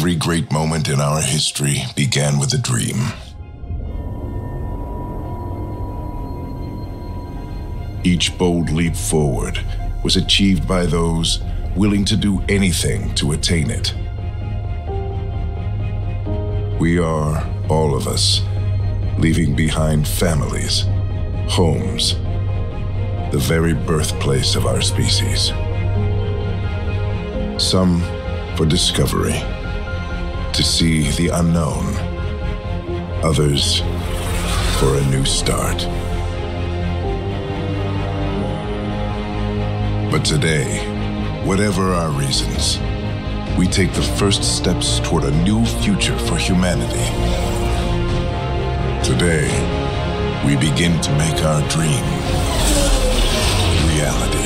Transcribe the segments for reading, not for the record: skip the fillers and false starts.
Every great moment in our history began with a dream. Each bold leap forward was achieved by those willing to do anything to attain it. We are, all of us, leaving behind families, homes, the very birthplace of our species. Some for discovery, to see the unknown. Others for a new start. But today, whatever our reasons, we take the first steps toward a new future for humanity. Today, we begin to make our dream reality.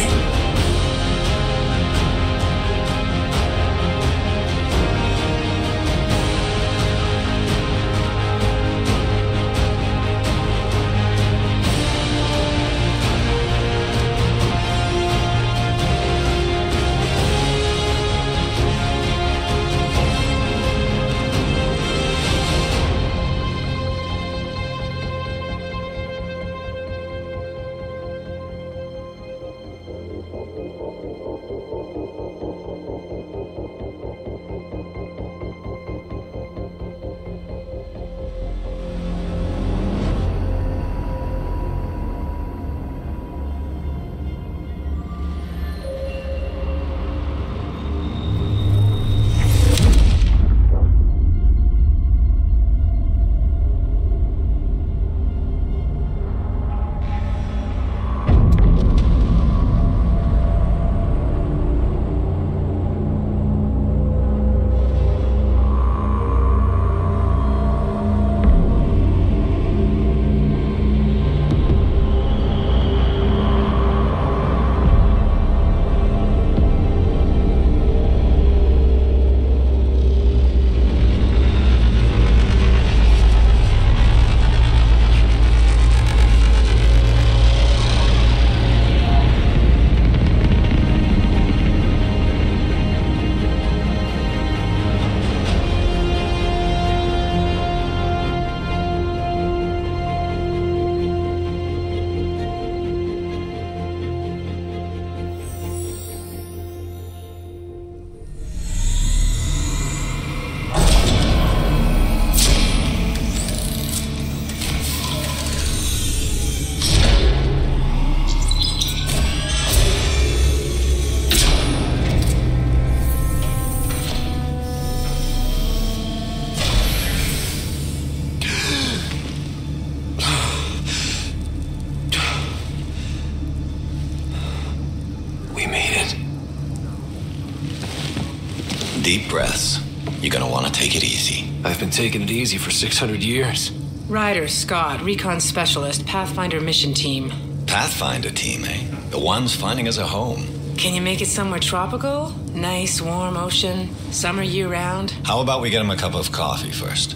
Deep breaths. You're gonna want to take it easy. I've been taking it easy for 600 years. Ryder, Scott, Recon Specialist, Pathfinder Mission Team. Pathfinder team, eh? The ones finding us a home. Can you make it somewhere tropical? Nice, warm ocean, summer year-round? How about we get him a cup of coffee first?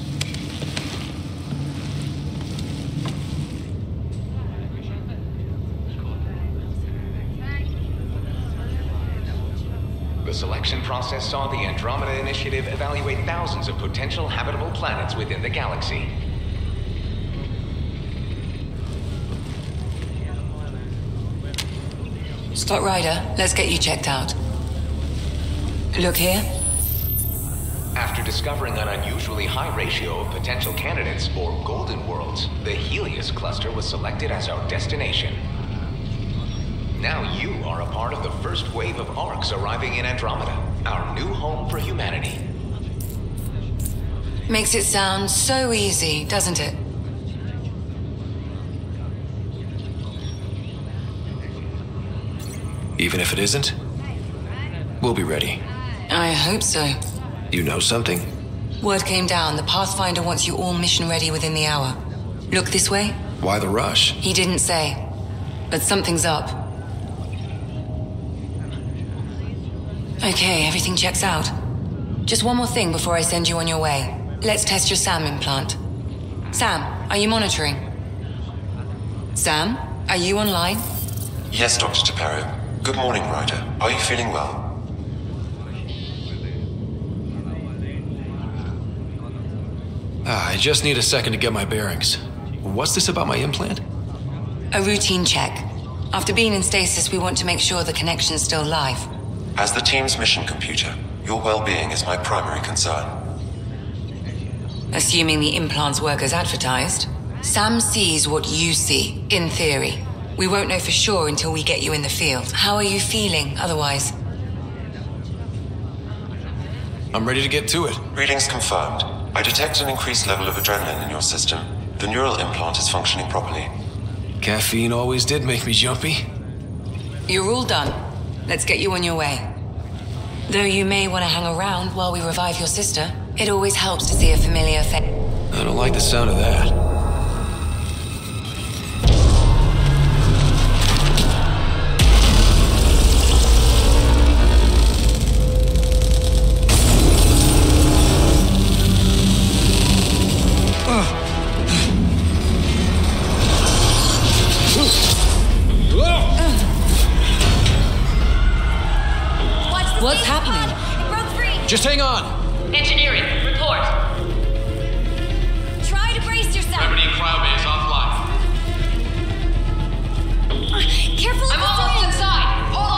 The selection process saw the Andromeda Initiative evaluate thousands of potential habitable planets within the galaxy. Scott Ryder, let's get you checked out. Look here. After discovering an unusually high ratio of potential candidates, or golden worlds, the Helios cluster was selected as our destination. Now you are a part of the first wave of ARCs arriving in Andromeda, our new home for humanity. Makes it sound so easy, doesn't it? Even if it isn't, we'll be ready. I hope so. You know something? Word came down. The Pathfinder wants you all mission ready within the hour. Look this way? Why the rush? He didn't say, but something's up. Okay, everything checks out. Just one more thing before I send you on your way. Let's test your SAM implant. Sam, are you monitoring? Sam, are you online? Yes, Dr. Taparo. Good morning, Ryder. Are you feeling well? I just need a second to get my bearings. What's this about my implant? A routine check. After being in stasis, we want to make sure the connection's still live. As the team's mission computer, your well-being is my primary concern. Assuming the implants work as advertised, Sam sees what you see, in theory. We won't know for sure until we get you in the field. How are you feeling otherwise? I'm ready to get to it. Readings confirmed. I detect an increased level of adrenaline in your system. The neural implant is functioning properly. Caffeine always did make me jumpy. You're all done. Let's get you on your way. Though you may want to hang around while we revive your sister, it always helps to see a familiar face. I don't like the sound of that. What's happening? It broke free. Just hang on. Engineering, report. Try to brace yourself. Remedy cryobase offline. Careful. I'm almost inside. Hold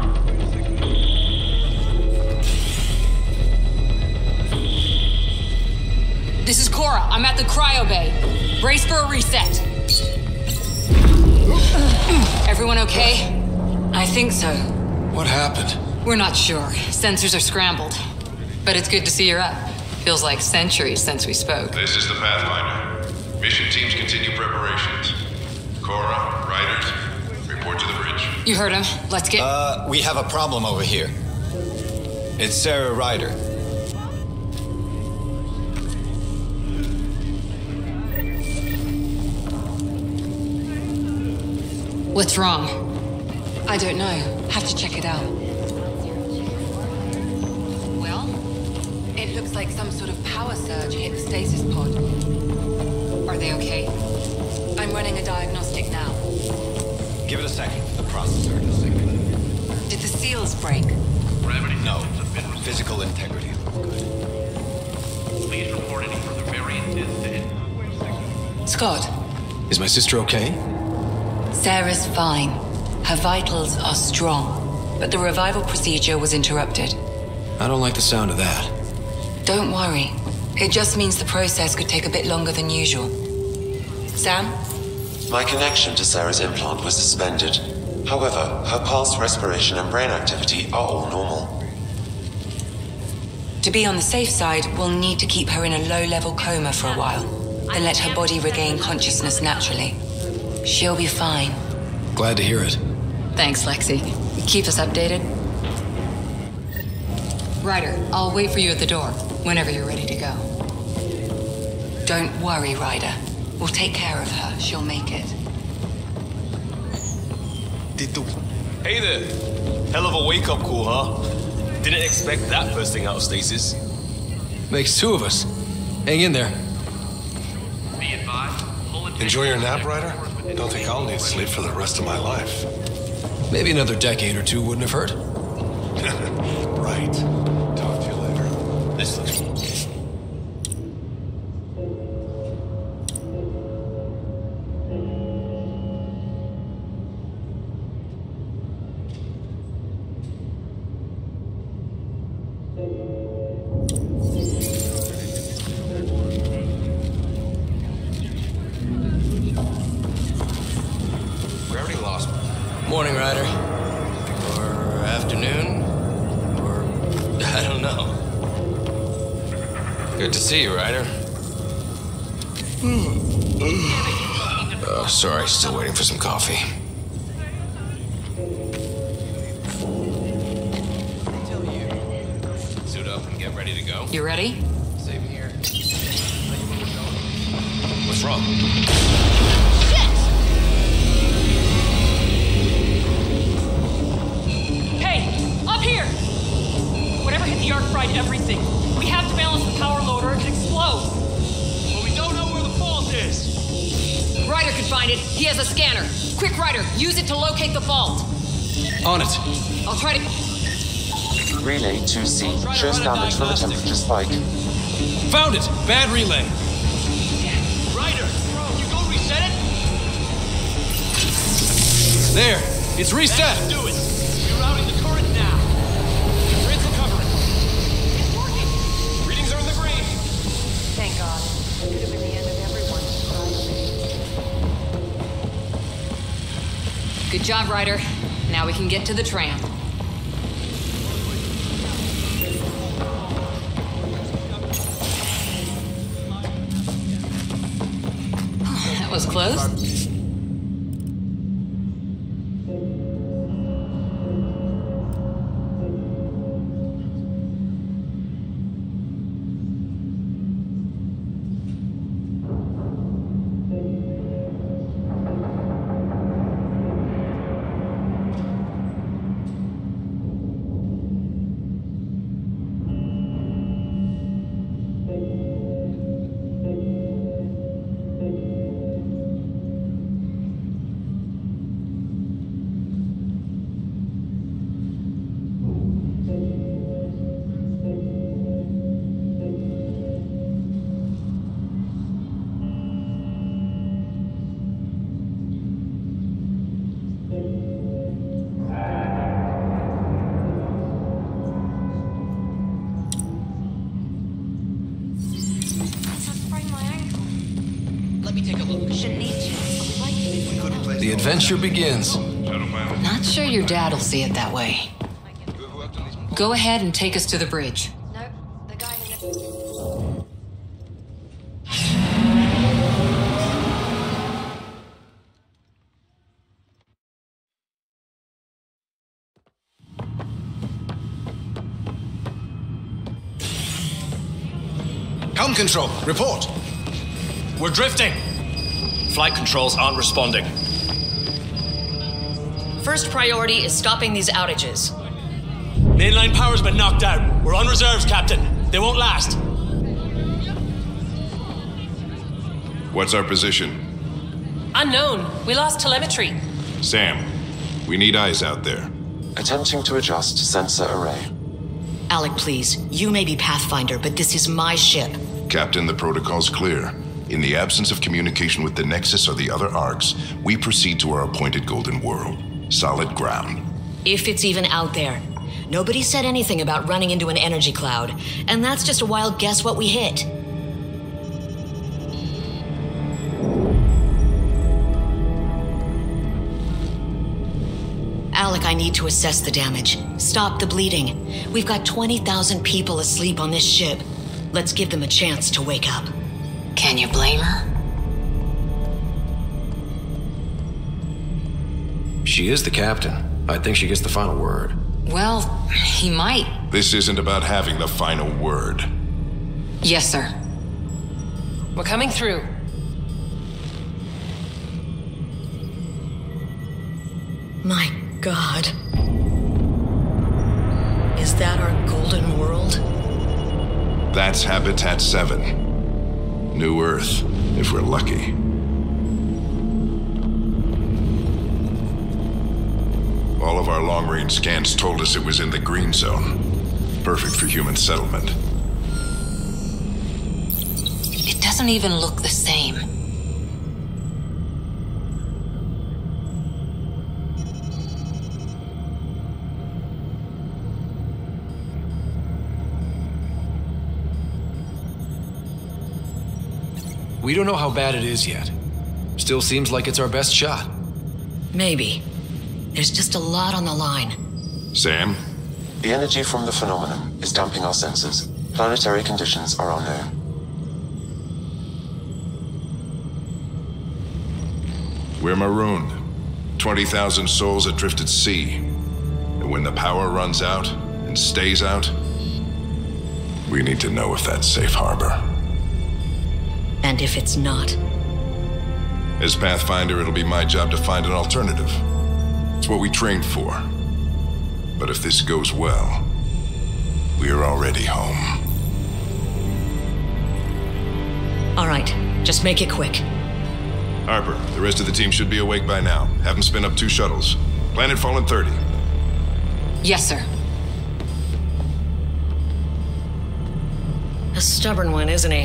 on. This is Cora. I'm at the cryo bay. Brace for a reset. Everyone okay? I think so. What happened? We're not sure. Sensors are scrambled. But it's good to see you're up. Feels like centuries since we spoke. This is the Pathfinder. Mission teams continue preparations. Cora, Riders, report to the bridge. You heard him. Let's get... We have a problem over here. It's Sarah Ryder. What's wrong? I don't know. Have to check it out. Well, it looks like some sort of power surge hit the stasis pod. Are they okay? I'm running a diagnostic now. Give it a second. The processor is signaling. Did the seals break? No. Physical integrity. Good. Please report any further variants instead. Scott, Is my sister okay? Sarah's fine. Her vitals are strong, but the revival procedure was interrupted. I don't like the sound of that. Don't worry. It just means the process could take a bit longer than usual. Sam? My connection to Sarah's implant was suspended. However, her pulse, respiration, and brain activity are all normal. To be on the safe side, we'll need to keep her in a low-level coma for a while, then let her body regain consciousness naturally. She'll be fine. Glad to hear it. Thanks, Lexi. Keep us updated. Ryder, I'll wait for you at the door, whenever you're ready to go. Don't worry, Ryder. We'll take care of her. She'll make it. Hey there. Hell of a wake-up call, huh? Didn't expect that bursting out of stasis. Makes two of us. Hang in there. Be advised. Enjoy your nap, Ryder? Don't think I'll need sleep for the rest of my life. Maybe another decade or two wouldn't have hurt. Right. Talk to you later. This looks... Morning, Ryder. Or afternoon? Or I don't know. Good to see you, Ryder. Oh, sorry, still waiting for some coffee. Suit up and get ready to go. You ready? Same here. What's wrong? Here! Whatever hit the arc fried everything. We have to balance the power load or it could explode. But we don't know where the fault is. Ryder could find it. He has a scanner. Quick, Ryder, use it to locate the fault. On it. I'll try to... Relay 2C shows damage from a temperature spike. Found it! Bad relay. There! It's reset! Do it! Rerouting the current now. The grid's recovering. It's working! Readings are in the green. Thank God. It could have been the end of everyone's Good job, Ryder. Now we can get to the tram. That was close. The adventure begins. Not sure your dad will see it that way. Go ahead and take us to the bridge. No, the guy in Helm control, report. We're drifting. Flight controls aren't responding. First priority is stopping these outages. Mainline power's been knocked out. We're on reserves, Captain. They won't last. What's our position? Unknown. We lost telemetry. Sam, we need eyes out there. Attempting to adjust sensor array. Alec, please. You may be Pathfinder, but this is my ship. Captain, the protocol's clear. In the absence of communication with the Nexus or the other arcs, we proceed to our appointed Golden World. Solid ground. If it's even out there. Nobody said anything about running into an energy cloud, and that's just a wild guess what we hit. Alec, I need to assess the damage. Stop the bleeding. We've got 20,000 people asleep on this ship. Let's give them a chance to wake up. Can you blame her? She is the captain. I think she gets the final word. Well, he might. This isn't about having the final word. Yes, sir. We're coming through. My God. Is that our Golden World? That's Habitat 7. New Earth, if we're lucky. All of our long-range scans told us it was in the green zone. Perfect for human settlement. It doesn't even look the same. We don't know how bad it is yet. Still seems like it's our best shot. Maybe. There's just a lot on the line. Sam? The energy from the phenomenon is damping our sensors. Planetary conditions are unknown. We're marooned. 20,000 souls adrift at sea. And when the power runs out, and stays out, we need to know if that's safe harbor. And if it's not? As Pathfinder, it'll be my job to find an alternative. It's what we trained for. But if this goes well, we're already home. All right, just make it quick. Harper, the rest of the team should be awake by now. Have them spin up 2 shuttles. Planetfall in 30. Yes, sir. A stubborn one, isn't he?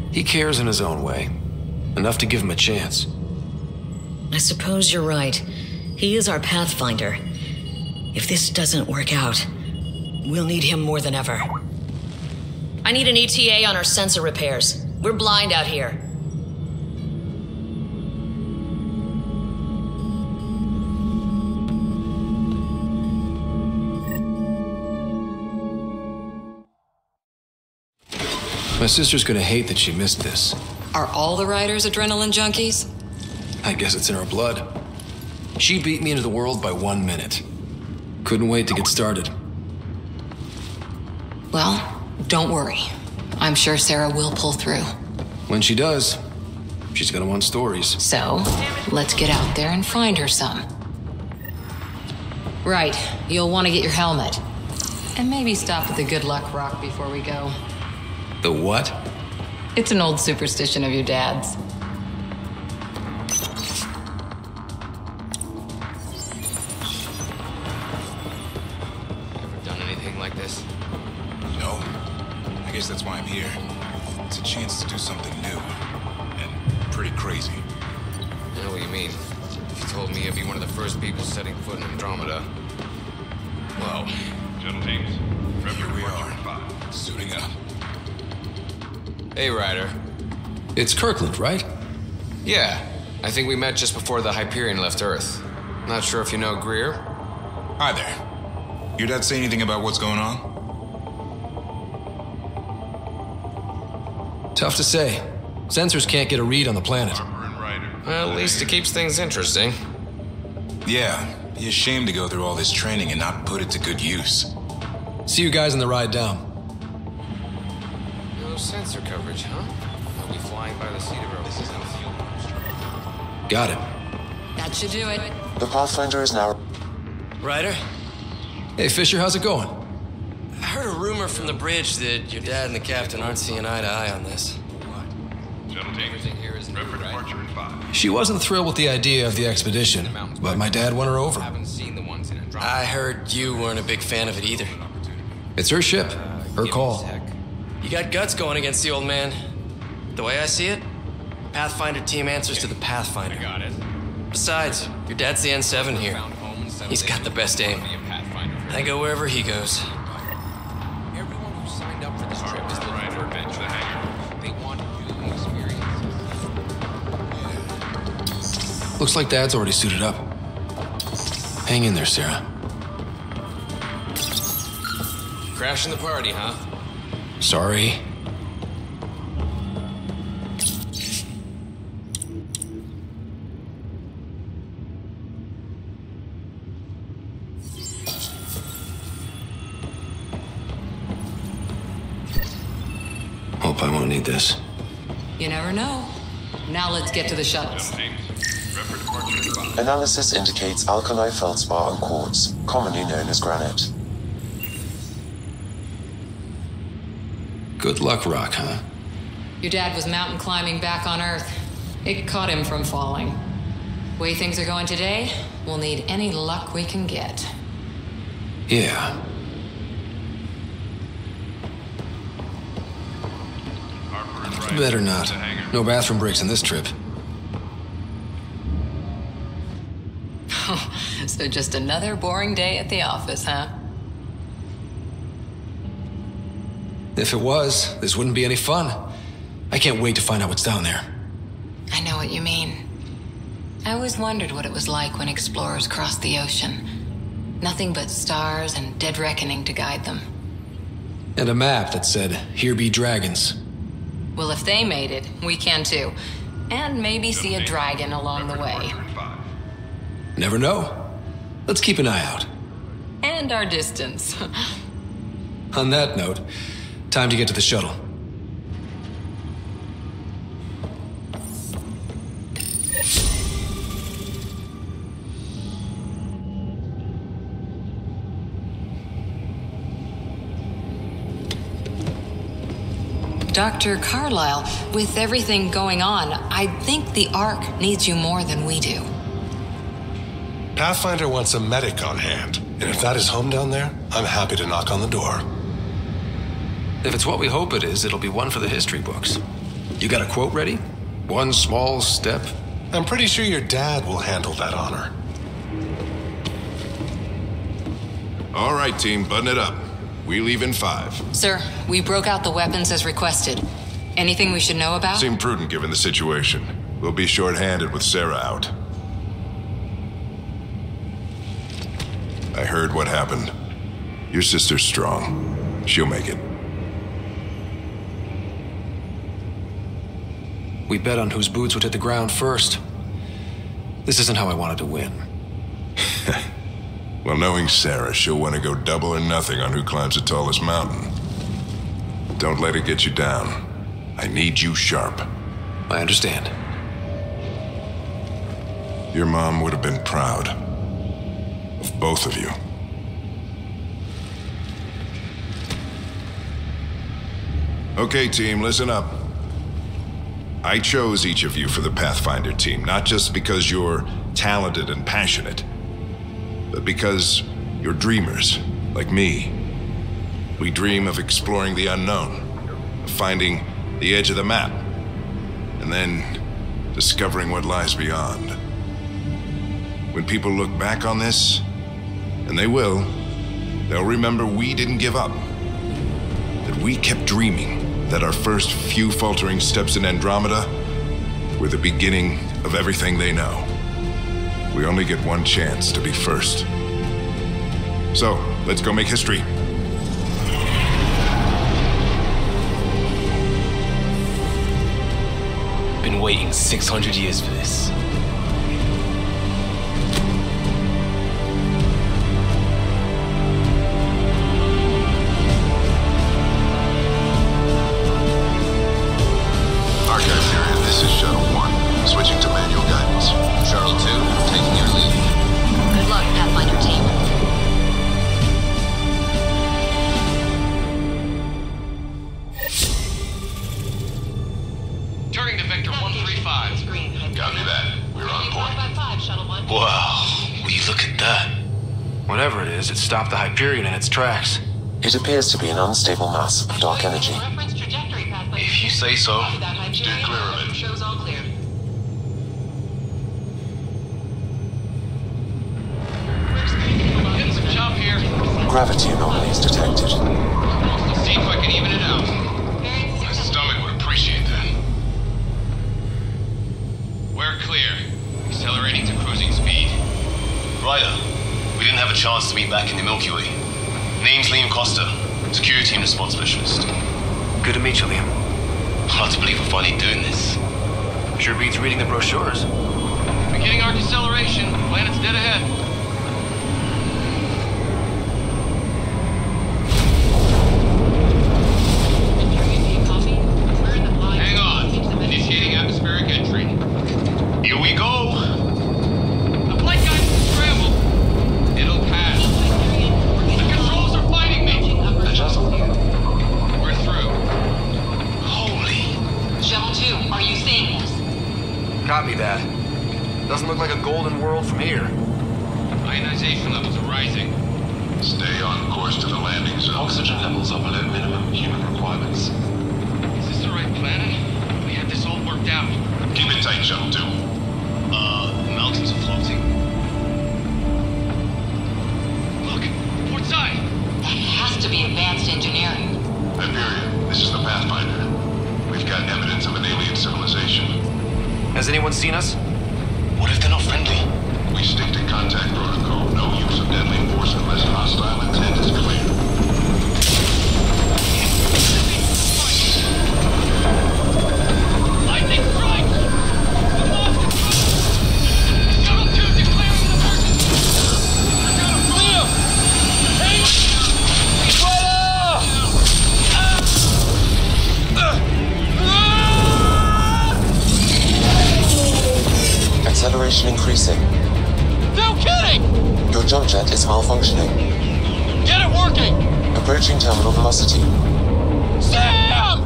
He cares in his own way. Enough to give him a chance. I suppose you're right. He is our Pathfinder. If this doesn't work out, we'll need him more than ever. I need an ETA on our sensor repairs. We're blind out here. My sister's gonna hate that she missed this. Are all the Ryders adrenaline junkies? I guess it's in her blood. She beat me into the world by 1 minute. Couldn't wait to get started. Well, don't worry. I'm sure Sarah will pull through. When she does, she's gonna want stories. So, let's get out there and find her some. Right, you'll want to get your helmet. And maybe stop at the Good Luck Rock before we go. The what? It's an old superstition of your dad's. Ever done anything like this? No. I guess that's why I'm here. It's a chance to do something new. And pretty crazy. I know what you mean. If you told me I'd be one of the first people setting foot in Andromeda. Well, Shuttle teams, here we are. Suiting up. Hey, Ryder. It's Kirkland, right? Yeah. I think we met just before the Hyperion left Earth. Not sure if you know Greer. Hi there. Your dad say anything about what's going on? Tough to say. Sensors can't get a read on the planet. Well, at least it keeps things interesting. Yeah. Be ashamed to go through all this training and not put it to good use. See you guys on the ride down. No sensor coverage, huh? I'll be flying by the seat of our... This is no fuel. Got it. That should do it. The Pathfinder is now... Ryder? Hey, Fisher, how's it going? I heard a rumor from the bridge that your dad and the captain aren't seeing eye to eye on this. Shuttle teams, prep for departure in 5. She wasn't thrilled with the idea of the expedition, but my dad won her over. I heard you weren't a big fan of it either. It's her ship, her call. You got guts going against the old man. The way I see it, the Pathfinder team answers to the Pathfinder. Got it. Besides, your dad's the N7 here. He's got the best aim. I go wherever he goes. Everyone who signed up for this trip is looking for adventure. They want new experiences. Looks like Dad's already suited up. Hang in there, Sarah. Crashing the party, huh? Sorry. Hope I won't need this. You never know. Now let's get to the shuttles. Analysis indicates alkali feldspar and quartz, commonly known as granite. Good luck, Rock, huh? Your dad was mountain climbing back on Earth. It caught him from falling. Way things are going today, we'll need any luck we can get. Yeah. Better not. No bathroom breaks in this trip. So just another boring day at the office, huh? If it was, this wouldn't be any fun. I can't wait to find out what's down there. I know what you mean. I always wondered what it was like when explorers crossed the ocean. Nothing but stars and dead reckoning to guide them. And a map that said, "Here be dragons." Well, if they made it, we can too. And maybe see a dragon along the way. Never know. Let's keep an eye out. And our distance. On that note, time to get to the shuttle. Dr. Carlyle, with everything going on, I think the Ark needs you more than we do. Pathfinder wants a medic on hand, and if that is home down there, I'm happy to knock on the door. If it's what we hope it is, it'll be one for the history books. You got a quote ready? One small step? I'm pretty sure your dad will handle that honor. All right, team, button it up. We leave in 5. Sir, we broke out the weapons as requested. Anything we should know about? Seemed prudent given the situation. We'll be short-handed with Sarah out. I heard what happened. Your sister's strong. She'll make it. We bet on whose boots would hit the ground first. This isn't how I wanted to win. Well, knowing Sarah, she'll want to go double or nothing on who climbs the tallest mountain. Don't let it get you down. I need you sharp. I understand. Your mom would have been proud of both of you. Okay, team, listen up. I chose each of you for the Pathfinder team, not just because you're talented and passionate, but because you're dreamers, like me. We dream of exploring the unknown, of finding the edge of the map, and then discovering what lies beyond. When people look back on this, and they will, they'll remember we didn't give up, that we kept dreaming, that our first few faltering steps in Andromeda were the beginning of everything they know. We only get one chance to be first. So, let's go make history. Been waiting 600 years for this. This is Shuttle 1, switching to manual guidance. Shuttle 2, taking your lead. Good luck, Pathfinder team. Turning to Vector 135. Copy that. We're on point. Wow, will you look at that? Whatever it is, it stopped the Hyperion in its tracks. It appears to be an unstable mass of dark energy. If you say so. Steer clear of it. Shows all clear. Getting some chop here. Gravity anomalies detected. Let's see if I can even it out. My stomach would appreciate that. We're clear. Accelerating to cruising speed. Ryder, we didn't have a chance to meet back in the Milky Way. Name's Liam Costa, security and response specialist. Good to meet you, Liam. Hard to believe we're finally doing this. Sure beats reading the brochures. Beginning our deceleration. Planet's dead ahead. Hang on. Initiating atmospheric entry. Here we go. The flight guidance is scrambled. It'll pass. The controls are fighting me. Adjust. We're through. Shuttle 2, are you seeing this? Copy that. Doesn't look like a golden world from here. Ionization levels are rising. Stay on course to the landing zone. Oxygen levels are below minimum human requirements. Is this the right planet? We had this all worked out. Keep it tight, Shuttle 2. Mountains are floating. Look, port side. That has to be advanced engineering. Hyperion, this is the Pathfinder. We've got evidence of an alien civilization. Has anyone seen us? What if they're not friendly? We stick to contact protocol. No use of deadly force unless hostile intent is clear. Lightning strike! We lost control! Shuttle 2 declaring an emergency! We're gonna Liam! Hey! Acceleration increasing. No kidding! Your jump jet is malfunctioning. Get it working! Approaching terminal velocity. Sam!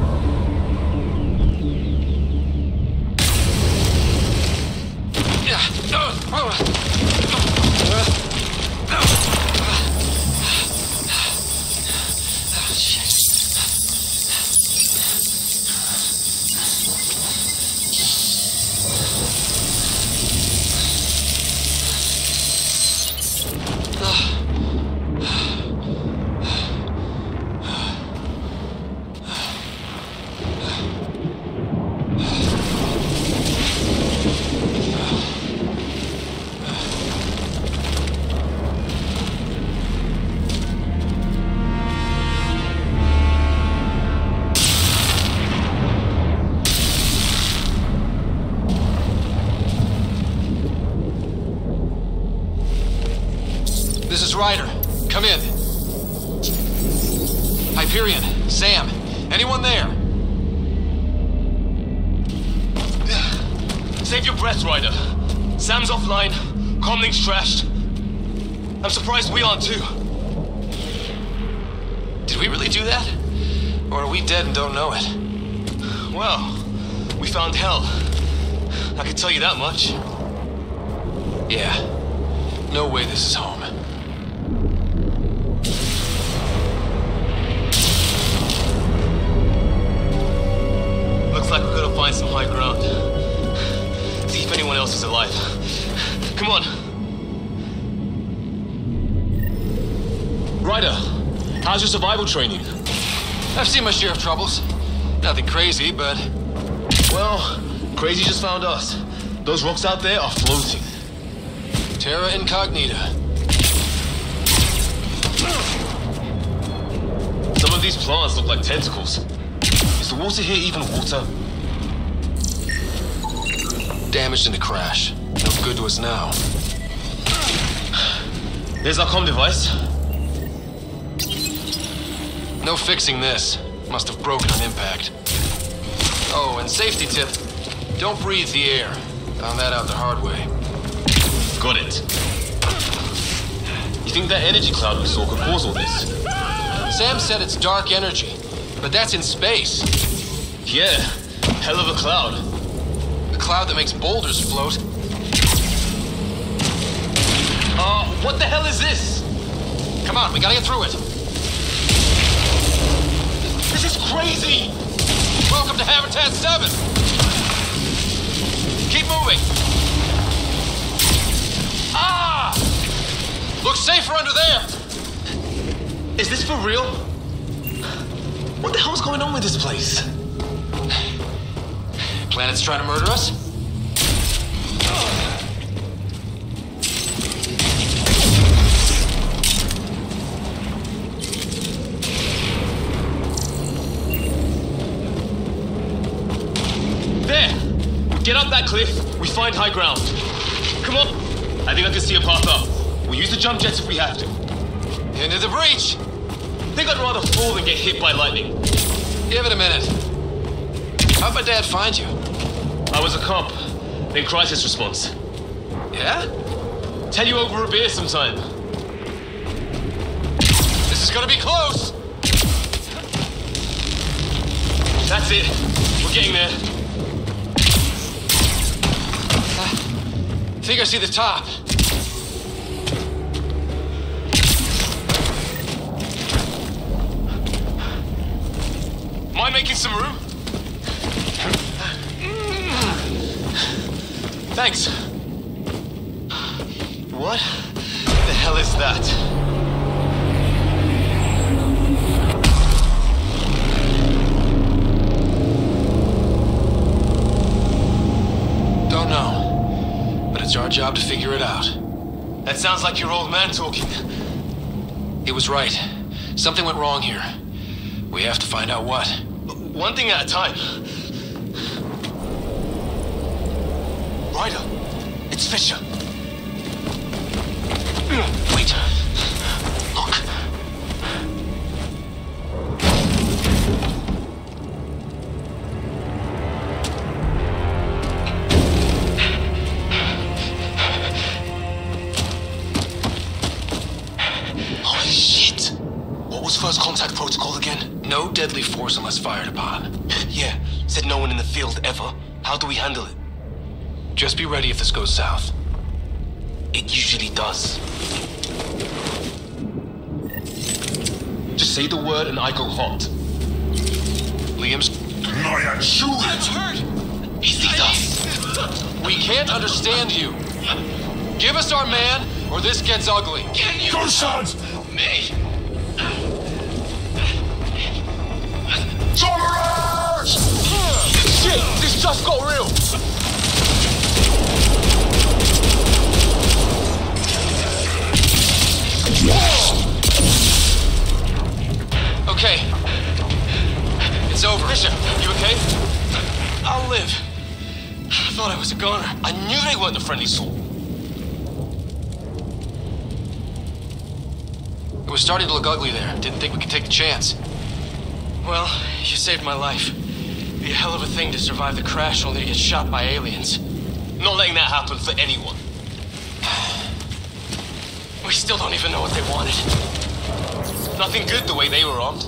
Come in. Hyperion, Sam, anyone there? Save your breath, Ryder. Sam's offline. Comlink's trashed. I'm surprised we aren't too. Did we really do that? Or are we dead and don't know it? Well, we found hell. I can tell you that much. Yeah. No way this is home. Looks like we're gonna find some high ground. See if anyone else is alive. Come on. Ryder, how's your survival training? I've seen my share of troubles. Nothing crazy, but... Well, crazy just found us. Those rocks out there are floating. Terra Incognita. Some of these plants look like tentacles. Is the water here even water? Damaged in the crash. No good to us now. There's our comm device. No fixing this. Must have broken on impact. Oh, and safety tip. Don't breathe the air. Found that out the hard way. Got it. You think that energy cloud we saw could cause all this? Sam said it's dark energy, but that's in space. Yeah, hell of a cloud. The cloud that makes boulders float. What the hell is this? Come on, we gotta get through it. This is crazy! Welcome to Habitat 7! Keep moving! Ah! Looks safer under there! Is this for real? What the hell's going on with this place? Planet's trying to murder us? There! Get up that cliff, we find high ground. Come on! I think I can see a path up. We'll use the jump jets if we have to. Into the breach! Think I'd rather fall than get hit by lightning. Give it a minute. How'd my dad find you? I was a cop, then crisis response. Yeah? Tell you over a beer sometime. This is gonna be close! That's it. We're getting there. I think I see the top. Mind making some room? Thanks. What the hell is that? Don't know. But it's our job to figure it out. That sounds like your old man talking. He was right. Something went wrong here. We have to find out what. One thing at a time. Ryder, it's Fisher. Wait. Look. Holy shit! What was first contact protocol again? No deadly force unless fired upon. Yeah, said no one in the field ever. How do we handle it? Just be ready if this goes south. It usually does. Just say the word and I go hot. Liam's... Try and shoot Liam's hurt! He sees us. We can't understand you. Give us our man, or this gets ugly. Can you... Go, sons! Me? Tolerance! Shit! This just got real! Okay. It's over. Fisher, you okay? I'll live. I thought I was a goner. I knew they weren't the friendly sort. It was was starting to look ugly there. Didn't think we could take the chance. Well, you saved my life. It'd be a hell of a thing to survive the crash only to get shot by aliens. Not letting that happen for anyone. We still don't even know what they wanted. Nothing good the way they were armed.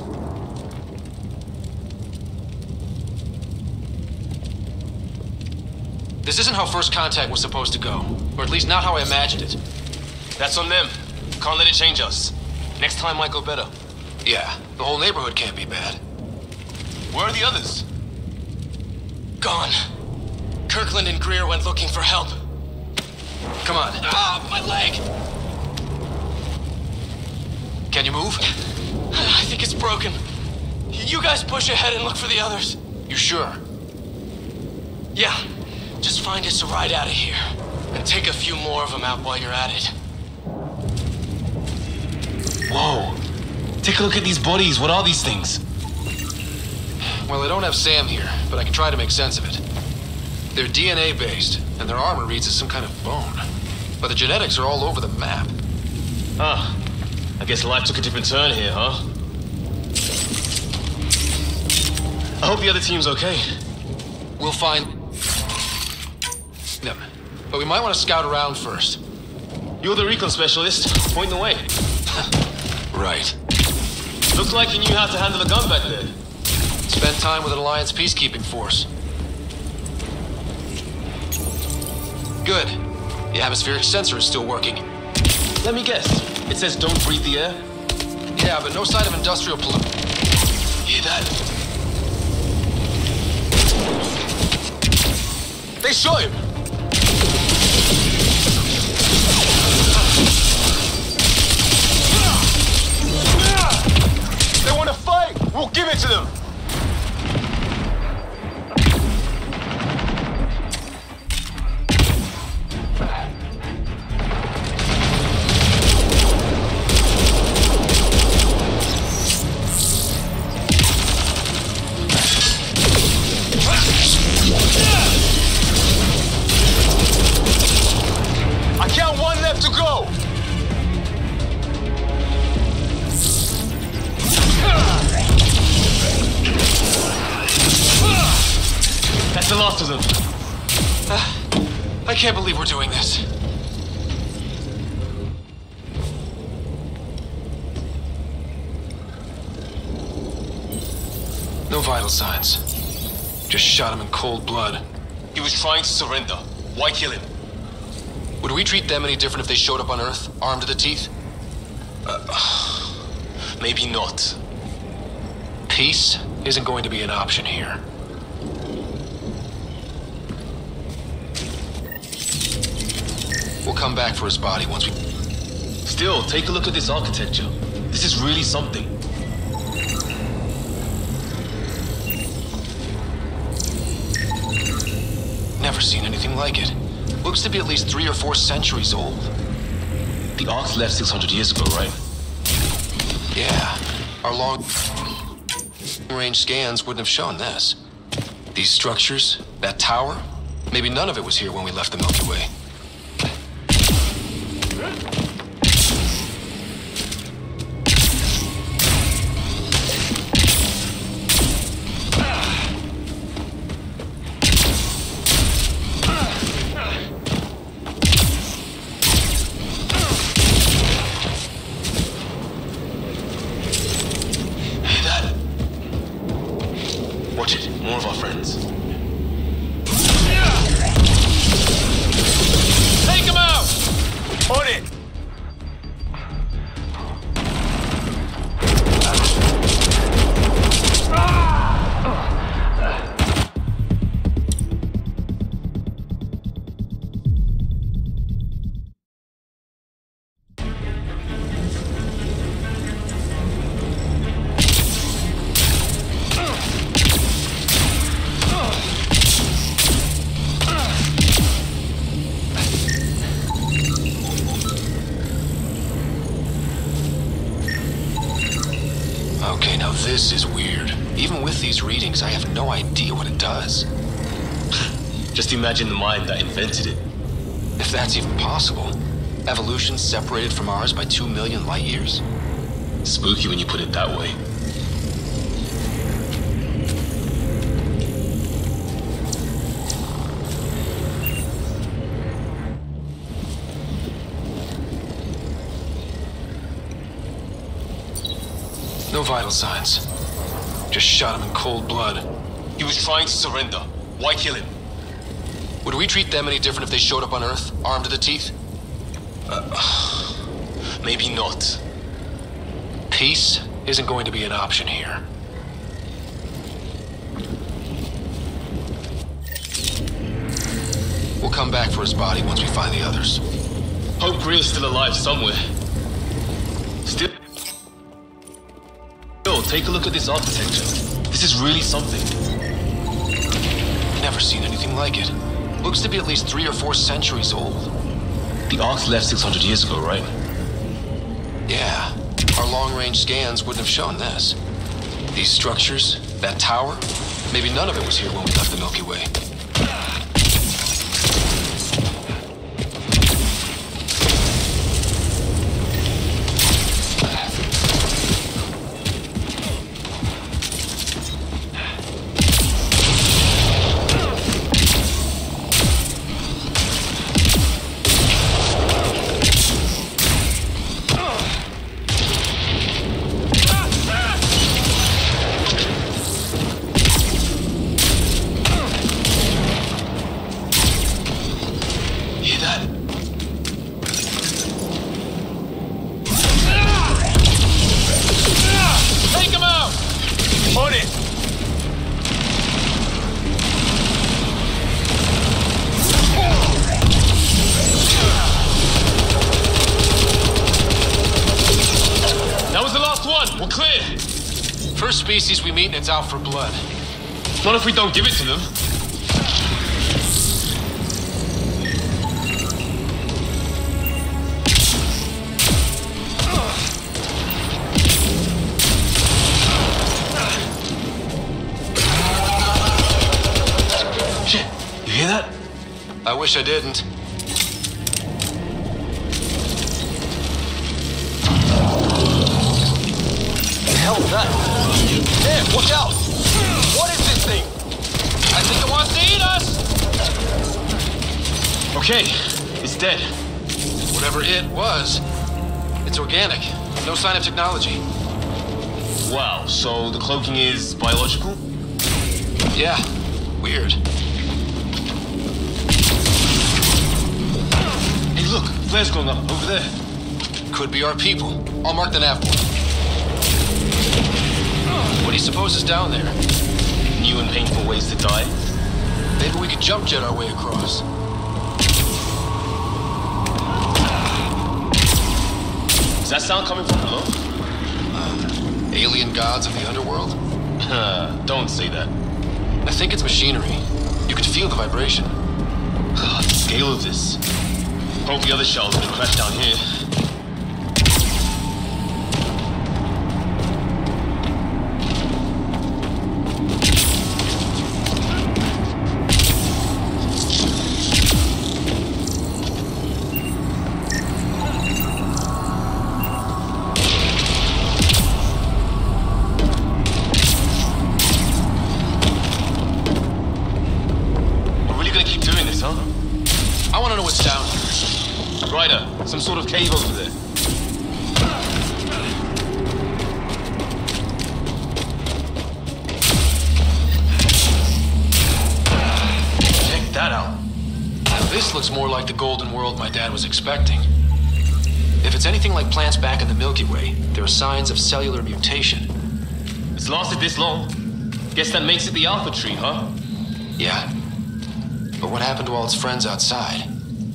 This isn't how first contact was supposed to go. Or at least not how I imagined it. That's on them. Can't let it change us. Next time might go better. Yeah, the whole neighborhood can't be bad. Where are the others? Gone. Kirkland and Greer went looking for help. Come on. Ah, my leg! Can you move? I think it's broken. You guys push ahead and look for the others. You sure? Yeah. Just find us a ride out of here. And take a few more of them out while you're at it. Whoa. Take a look at these bodies. What are these things? Well, I don't have Sam here, but I can try to make sense of it. They're DNA-based, and their armor reads as some kind of bone. But the genetics are all over the map. Ah. I guess life took a different turn here, huh? I hope the other team's okay. We'll find them. But we might want to scout around first. You're the recon specialist. Point the way. Right. Looks like you knew how to handle a gun back there. Spent time with an Alliance peacekeeping force. Good. The atmospheric sensor is still working. Let me guess. It says don't breathe the air? Yeah, but no sign of industrial pollution. Hear that? They shot him! They want to fight! We'll give it to them! I count one left to go! That's the last of them. I can't believe we're doing this. No vital signs. Just shot him in cold blood. He was trying to surrender. Why kill him? Would we treat them any different if they showed up on Earth, armed to the teeth? Maybe not. Peace isn't going to be an option here. We'll come back for his body once we... Still, take a look at this architecture. This is really something. Never seen anything like it. Looks to be at least 3 or 4 centuries old. The Arks left 600 years ago, right? Yeah. Our long-range scans wouldn't have shown this. These structures, that tower, maybe none of it was here when we left the Milky Way. Watch it. More of our friends. Take him out! On it! Okay, now this is weird. Even with these readings, I have no idea what it does. Just imagine the mind that invented it. If that's even possible. Evolution separated from ours by 2 million light years? Spooky when you put it that way. No vital signs. Just shot him in cold blood. He was trying to surrender. Why kill him? Would we treat them any different if they showed up on Earth, armed to the teeth? Maybe not. Peace isn't going to be an option here. We'll come back for his body once we find the others. Hope Greer's still alive somewhere. Still, take a look at this architecture. This is really something. Never seen anything like it. Looks to be at least 3 or 4 centuries old. The Ark left 600 years ago, right? Yeah. Our long-range scans wouldn't have shown this. These structures, that tower, maybe none of it was here when we left the Milky Way. Species we meet and it's out for blood. Not if we don't give it to them. Shit, you hear that? I wish I didn't. The hell's that? There, watch out! What is this thing? I think it wants to eat us! Okay, it's dead. Whatever it was, it's organic. No sign of technology. Wow, so the cloaking is biological? Yeah, weird. Hey look, flares going up over there. Could be our people. I'll mark the nav point. What do you suppose is down there? New and painful ways to die? Maybe we could jump jet our way across. Is that sound coming from below? Alien gods of the underworld? Don't say that. I think it's machinery. You could feel the vibration. The scale of this. Hope the other shells didn't crash down here. I want to know what's down here. Ryder, some sort of cave over there. Check that out. Now this looks more like the golden world my dad was expecting. If it's anything like plants back in the Milky Way, there are signs of cellular mutation. It's lasted this long. Guess that makes it the Alpha Tree, huh? Yeah. But what happened to all its friends outside?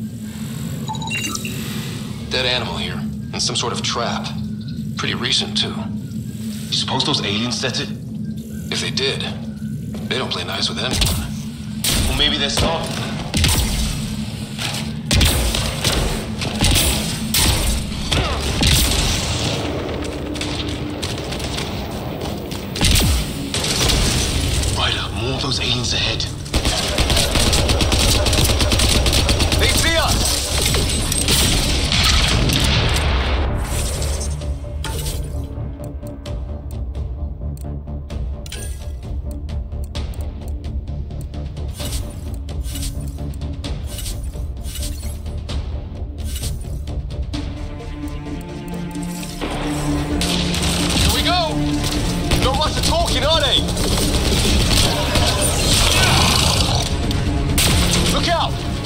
Dead animal here, and some sort of trap. Pretty recent, too. You suppose those aliens set it? If they did, they don't play nice with anyone. Well, maybe they're starving. Ryder, more of those aliens ahead. They see us!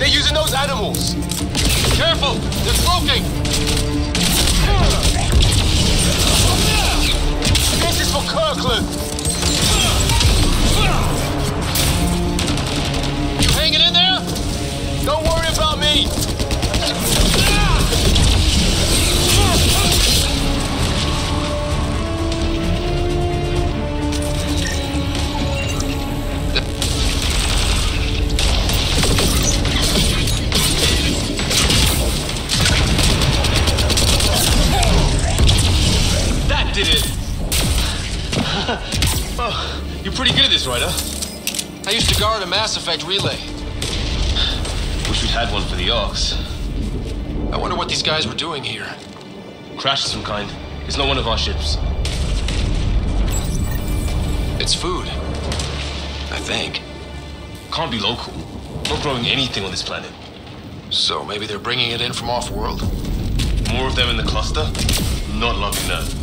They're using those animals! Careful! They're smoking! This is for Kirkland! You hanging in there? Don't worry about me! That did it! Oh, you're pretty good at this, Ryder. I used to guard a Mass Effect relay. Wish we'd had one for the Arks. I wonder what these guys were doing here. Crash of some kind. It's not one of our ships. It's food. I think. Can't be local. Not growing anything on this planet. So maybe they're bringing it in from off-world? More of them in the cluster? Not loving that.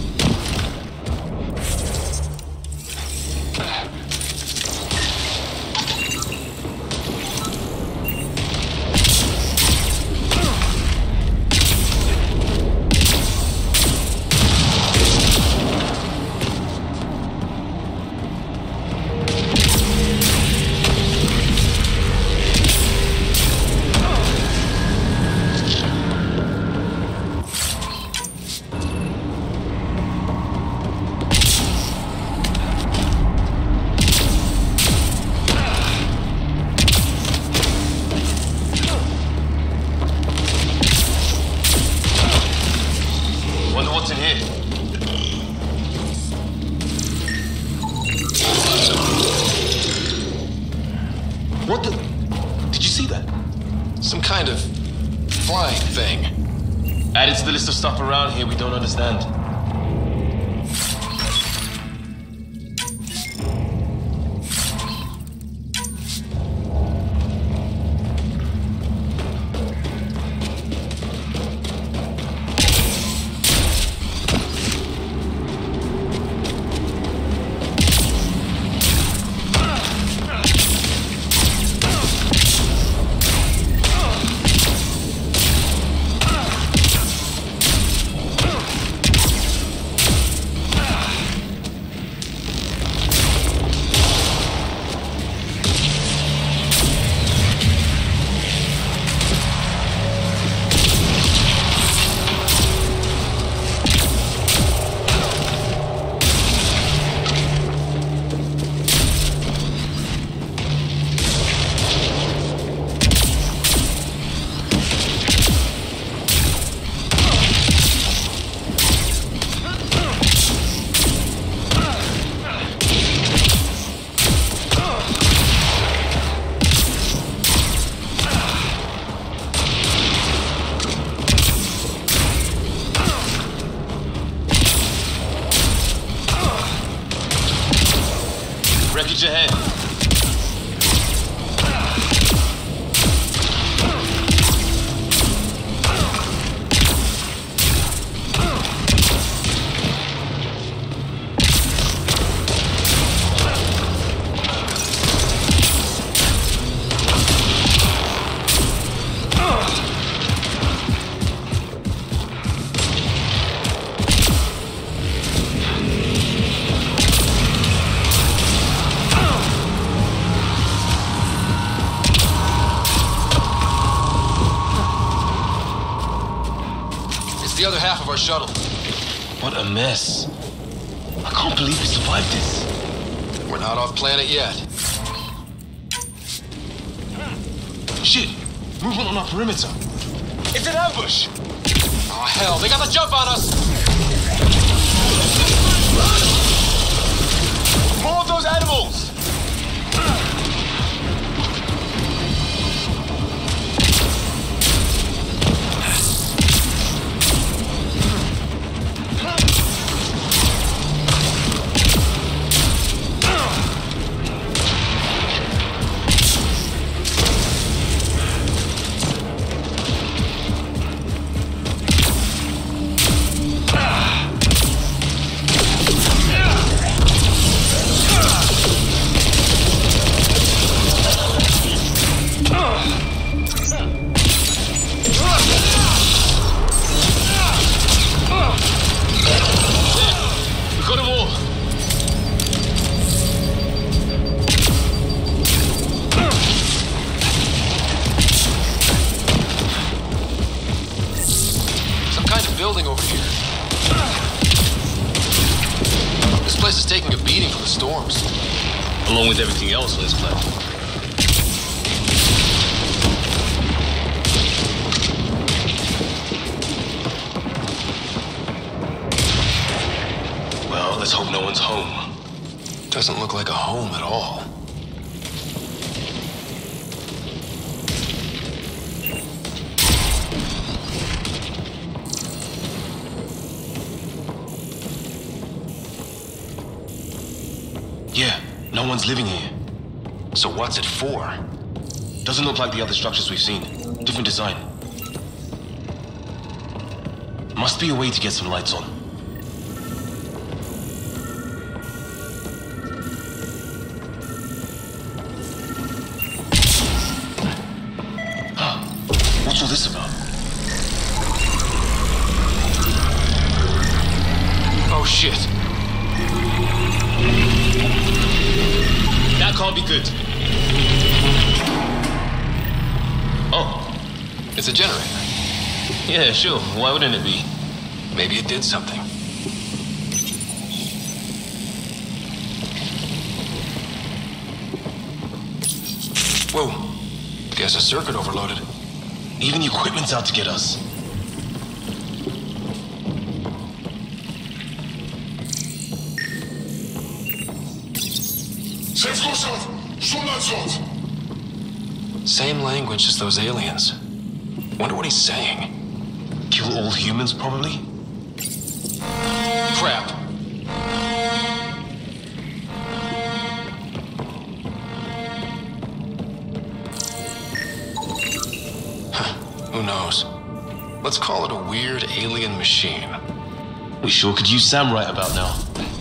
What the? Did you see that? Some kind of flying thing. Added to the list of stuff around here we don't understand. Wreckage ahead. The other half of our shuttle. What a mess. I can't believe we survived this. We're not off planet yet. Shit! Movement on our perimeter. It's an ambush! Oh, hell, they got the jump on us! More of those animals! taking a beating from the storms. Along with everything else on this planet. Well, let's hope no one's home. Doesn't look like a home at all. Yeah, no one's living here. So what's it for? Doesn't look like the other structures we've seen. Different design. Must be a way to get some lights on. What's all this about? Oh shit. That can't be good. Oh. It's a generator. Yeah, sure. Why wouldn't it be? Maybe it did something. Whoa. Guess a circuit overloaded. Even the equipment's out to get us. Same language as those aliens. Wonder what he's saying. Kill all humans, probably? Crap. Who knows? Let's call it a weird alien machine. We sure could use Sam right about now.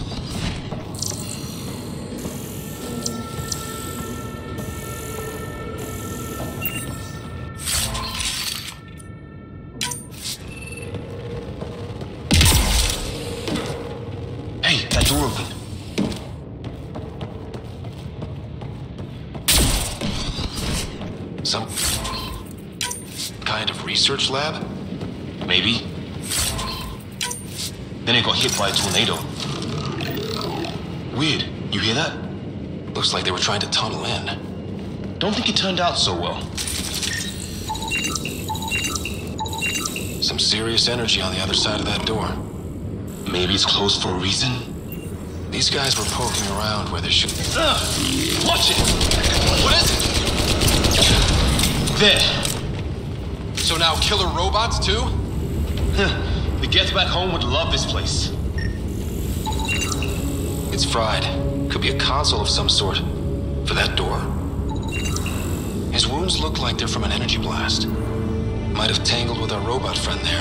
Hey, that door opened. Some kind of research lab? Maybe. Then it got hit by a tornado. Weird. You hear that? Looks like they were trying to tunnel in. Don't think it turned out so well. Some serious energy on the other side of that door. Maybe it's closed for a reason? These guys were poking around where they should... Watch it! What is it? There. So now killer robots too? The Geth back home would love this place. It's fried. Could be a console of some sort. For that door? His wounds look like they're from an energy blast. Might have tangled with our robot friend there.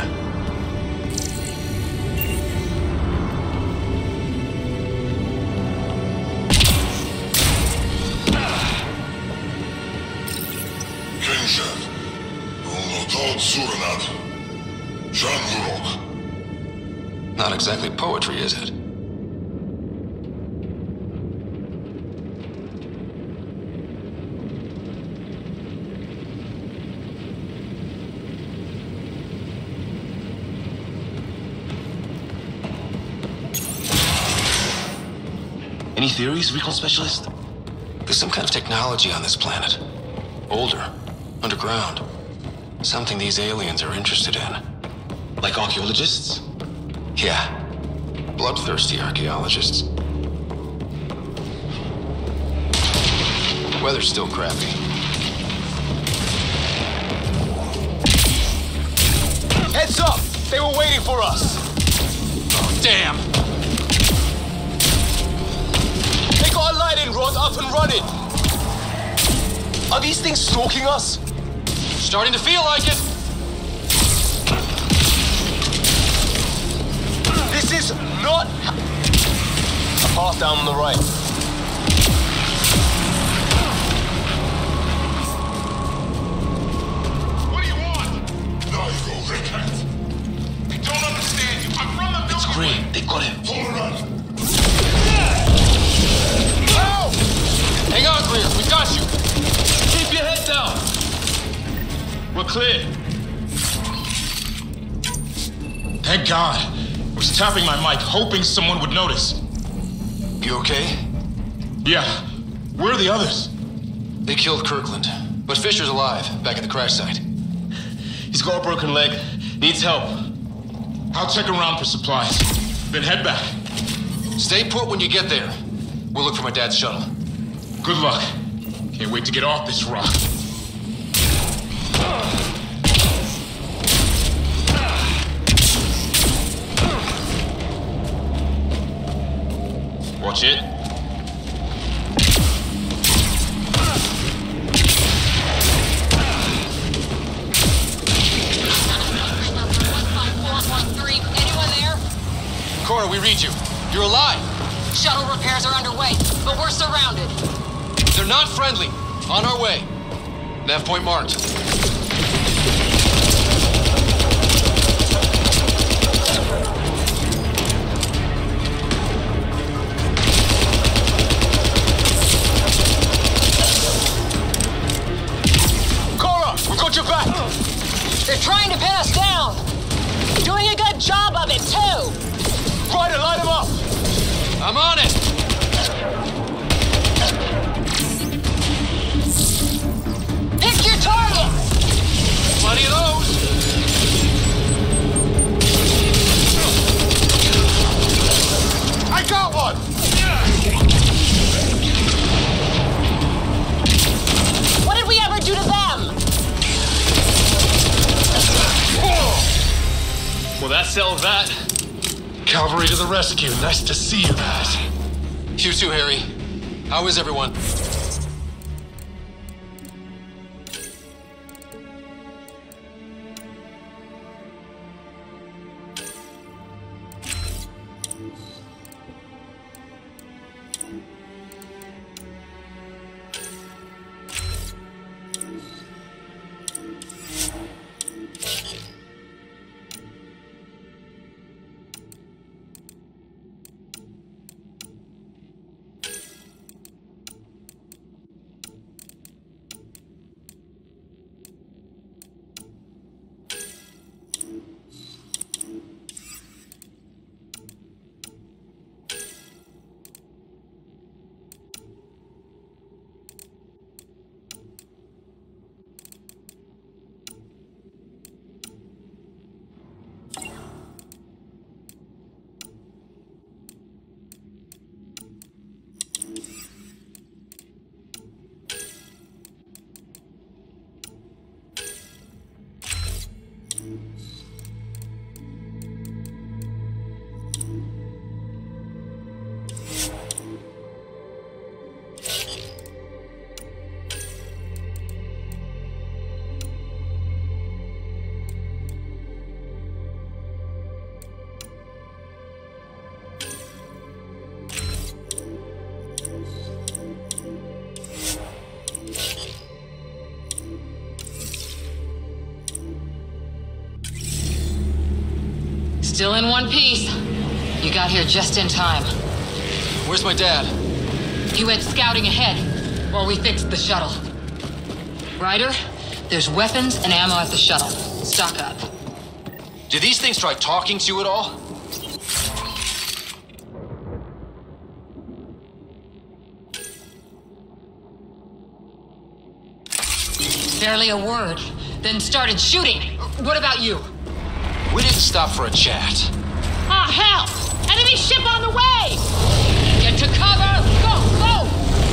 Not exactly poetry, is it? Any theories, recon specialist? There's some kind of technology on this planet. Older. Underground. Something these aliens are interested in. Like archaeologists? Yeah. Bloodthirsty archaeologists. Weather's still crappy. Heads up! They were waiting for us! Oh, damn! They got a lighting rod up and running! Are these things stalking us? Starting to feel like it! This is not... A path down on the right. What do you want? No, you go, Rickhead. I don't understand you. I'm from the Milky Way. It's great. They got him. Hold on. Oh! Hang on, Greer. We got you. Keep your head down. We're clear. Thank God. I was tapping my mic, hoping someone would notice. You okay? Yeah. Where are the others? They killed Kirkland, but Fisher's alive, back at the crash site. He's got a broken leg. Needs help. I'll check around for supplies. Then head back. Stay put when you get there. We'll look for my dad's shuttle. Good luck. Can't wait to get off this rock. Watch it. Anyone there? Cora, we read you. You're alive. Shuttle repairs are underway, but we're surrounded. They're not friendly. On our way. Nav point marked. Cora, we got your back. They're trying to pin us down. Doing a good job of it, too. Ryder, light him up. I'm on it. Pick your target. Plenty of those. I got one. What did we ever do to them? Well, that settles that. Cavalry to the rescue. Nice to see you guys. You too, Harry. How is everyone? Still in one piece. You got here just in time. Where's my dad? He went scouting ahead while we fixed the shuttle. Ryder, there's weapons and ammo at the shuttle. Stock up. Did these things try talking to you at all? Barely a word, then started shooting. What about you? We didn't stop for a chat. Ah, hell! Enemy ship on the way! Get to cover! Go, go!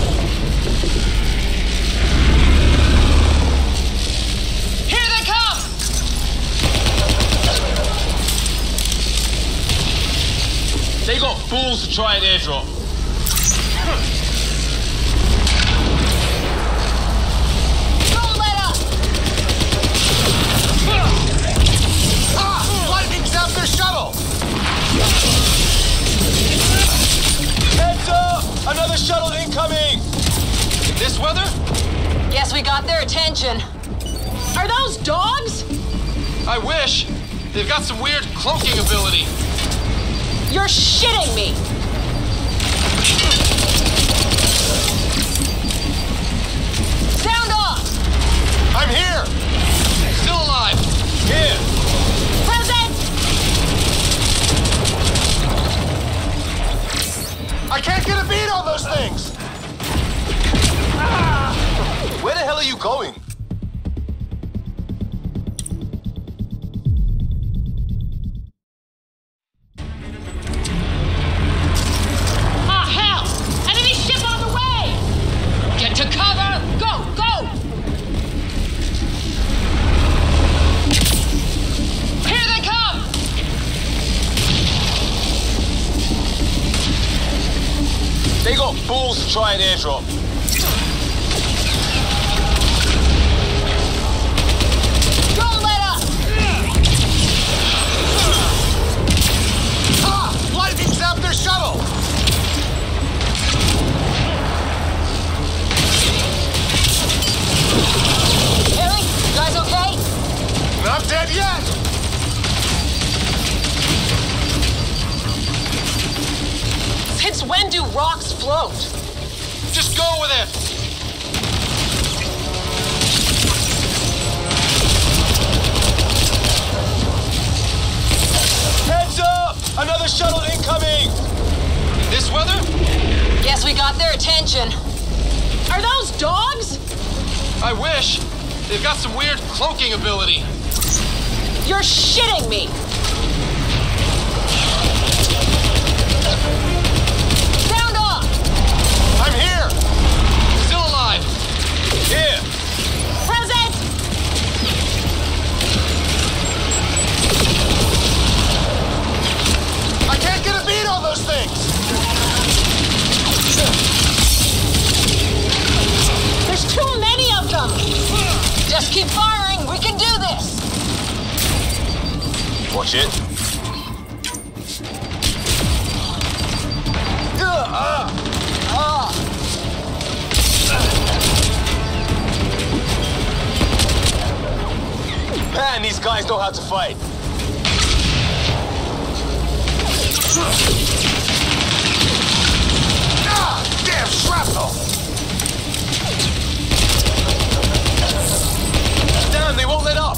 Here they come! They got fools to try an airdrop. Don't let up! Lightning zapped their shuttle! Heads up! Another shuttle incoming! In this weather? Guess we got their attention. Are those dogs? I wish. They've got some weird cloaking ability. You're shitting me! Sound off! I'm here! Still alive. Here! Present! I can't can't get a beat on those things! Where the hell are you going? Ah, hell! Enemy ship on the way! Get to cover! Go, go! Here they come! They got balls to try an airdrop. Don't let up! Ah! Lightning zapped their shuttle! Harry, you guys okay? Not dead yet! Since when do rocks float? Just go with it! Heads up! Another shuttle incoming! This weather? Guess we got their attention. Are those dogs? I wish. They've got some weird cloaking ability. You're shitting me! Sound off! I'm here! Still alive. Here! Present! I can't get a beat on those things! There's too many of them! Just keep firing, we can do this! Watch it. Man, these guys know how to fight. Damn shrapnel! Damn, they won't let up!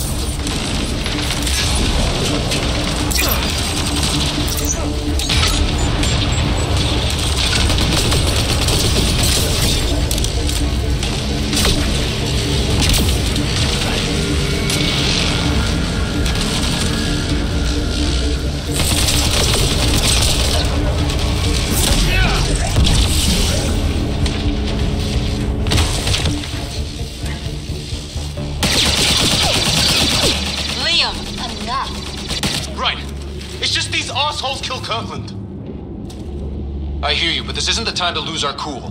Right. It's just these assholes kill Kirkland. I hear you, but this isn't the time to lose our cool.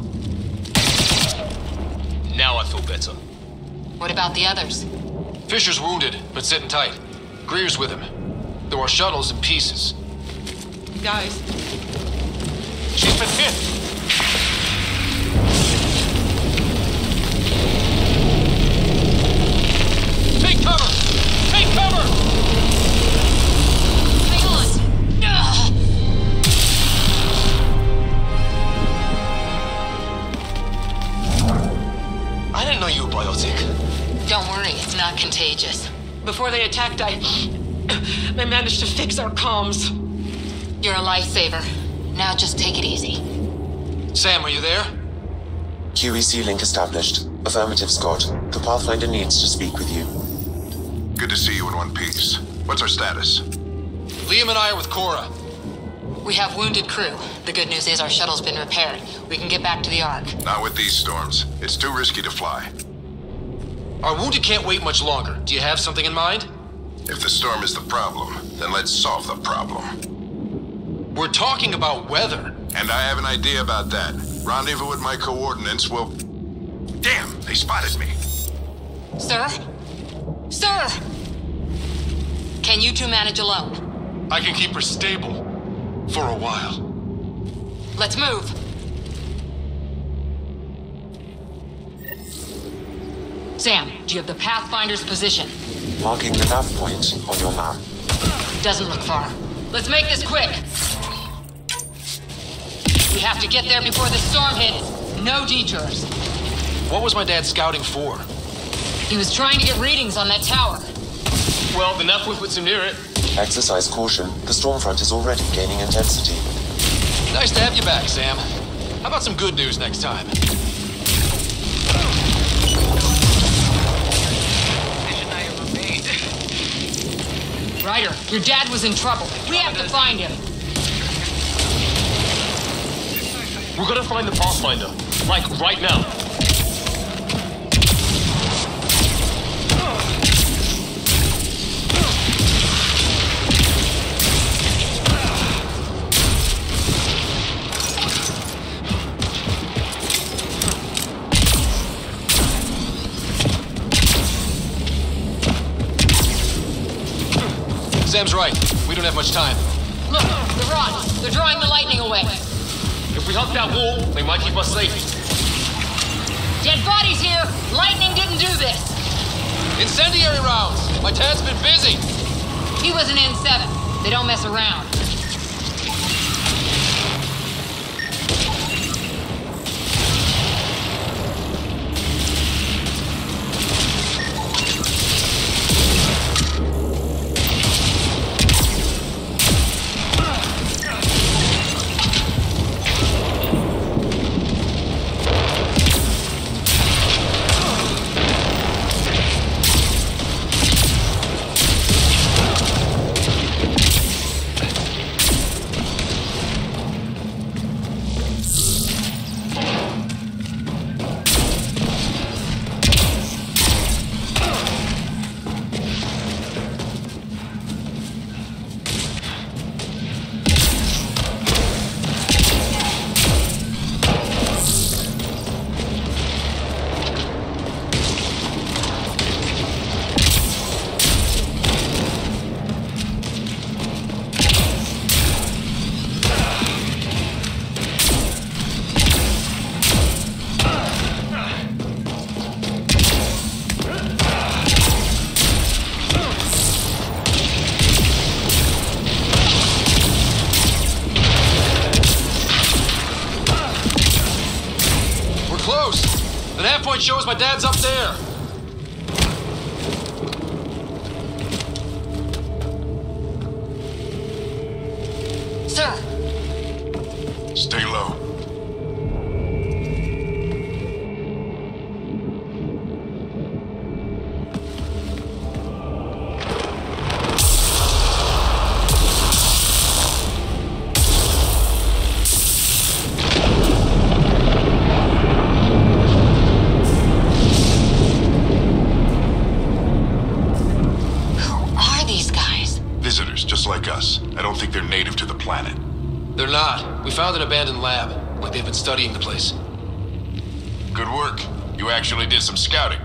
Now I feel better. What about the others? Fisher's wounded, but sitting tight. Greer's with him. Though our shuttle's in pieces. Guys. She's been hit! Take cover! Take cover! Hang on! I didn't know you were biotic. Don't worry, it's not contagious. Before they attacked, I managed to fix our comms. You're a lifesaver. Now just take it easy. Sam, are you there? QEC link established. Affirmative, Scott. The Pathfinder needs to speak with you. Good to see you in one piece. What's our status? Liam and I are with Cora. We have wounded crew. The good news is our shuttle's been repaired. We can get back to the Ark. Not with these storms. It's too risky to fly. Our wounded can't wait much longer. Do you have something in mind? If the storm is the problem, then let's solve the problem. We're talking about weather. And I have an idea about that. Rendezvous with my coordinates will... Damn, they spotted me. Sir? Sir! Can you two manage alone? I can keep her stable. For a while. Let's move. Sam, do you have the Pathfinder's position? Marking the nav point on your map. Doesn't look far. Let's make this quick. We have to get there before the storm hits. No detours. What was my dad scouting for? He was trying to get readings on that tower. Well, the nav point puts him near it. Exercise caution. The storm front is already gaining intensity. Nice to have you back, Sam. How about some good news next time? Ryder, your dad was in trouble. We have to find him. We're gonna find the Pathfinder. Like, right now. Sam's right. We don't have much time. Look, the rods. They're drawing the lightning away. If we hug that wall, they might keep us safe. Dead bodies here! Lightning didn't do this! Incendiary rounds! My dad's been busy! He was an N7. They don't mess around. Shows my dad's up there. Sir. Stay low. Like us. I don't think they're native to the planet. They're not. We found an abandoned lab, like they've been studying the place. Good work. You actually did some scouting.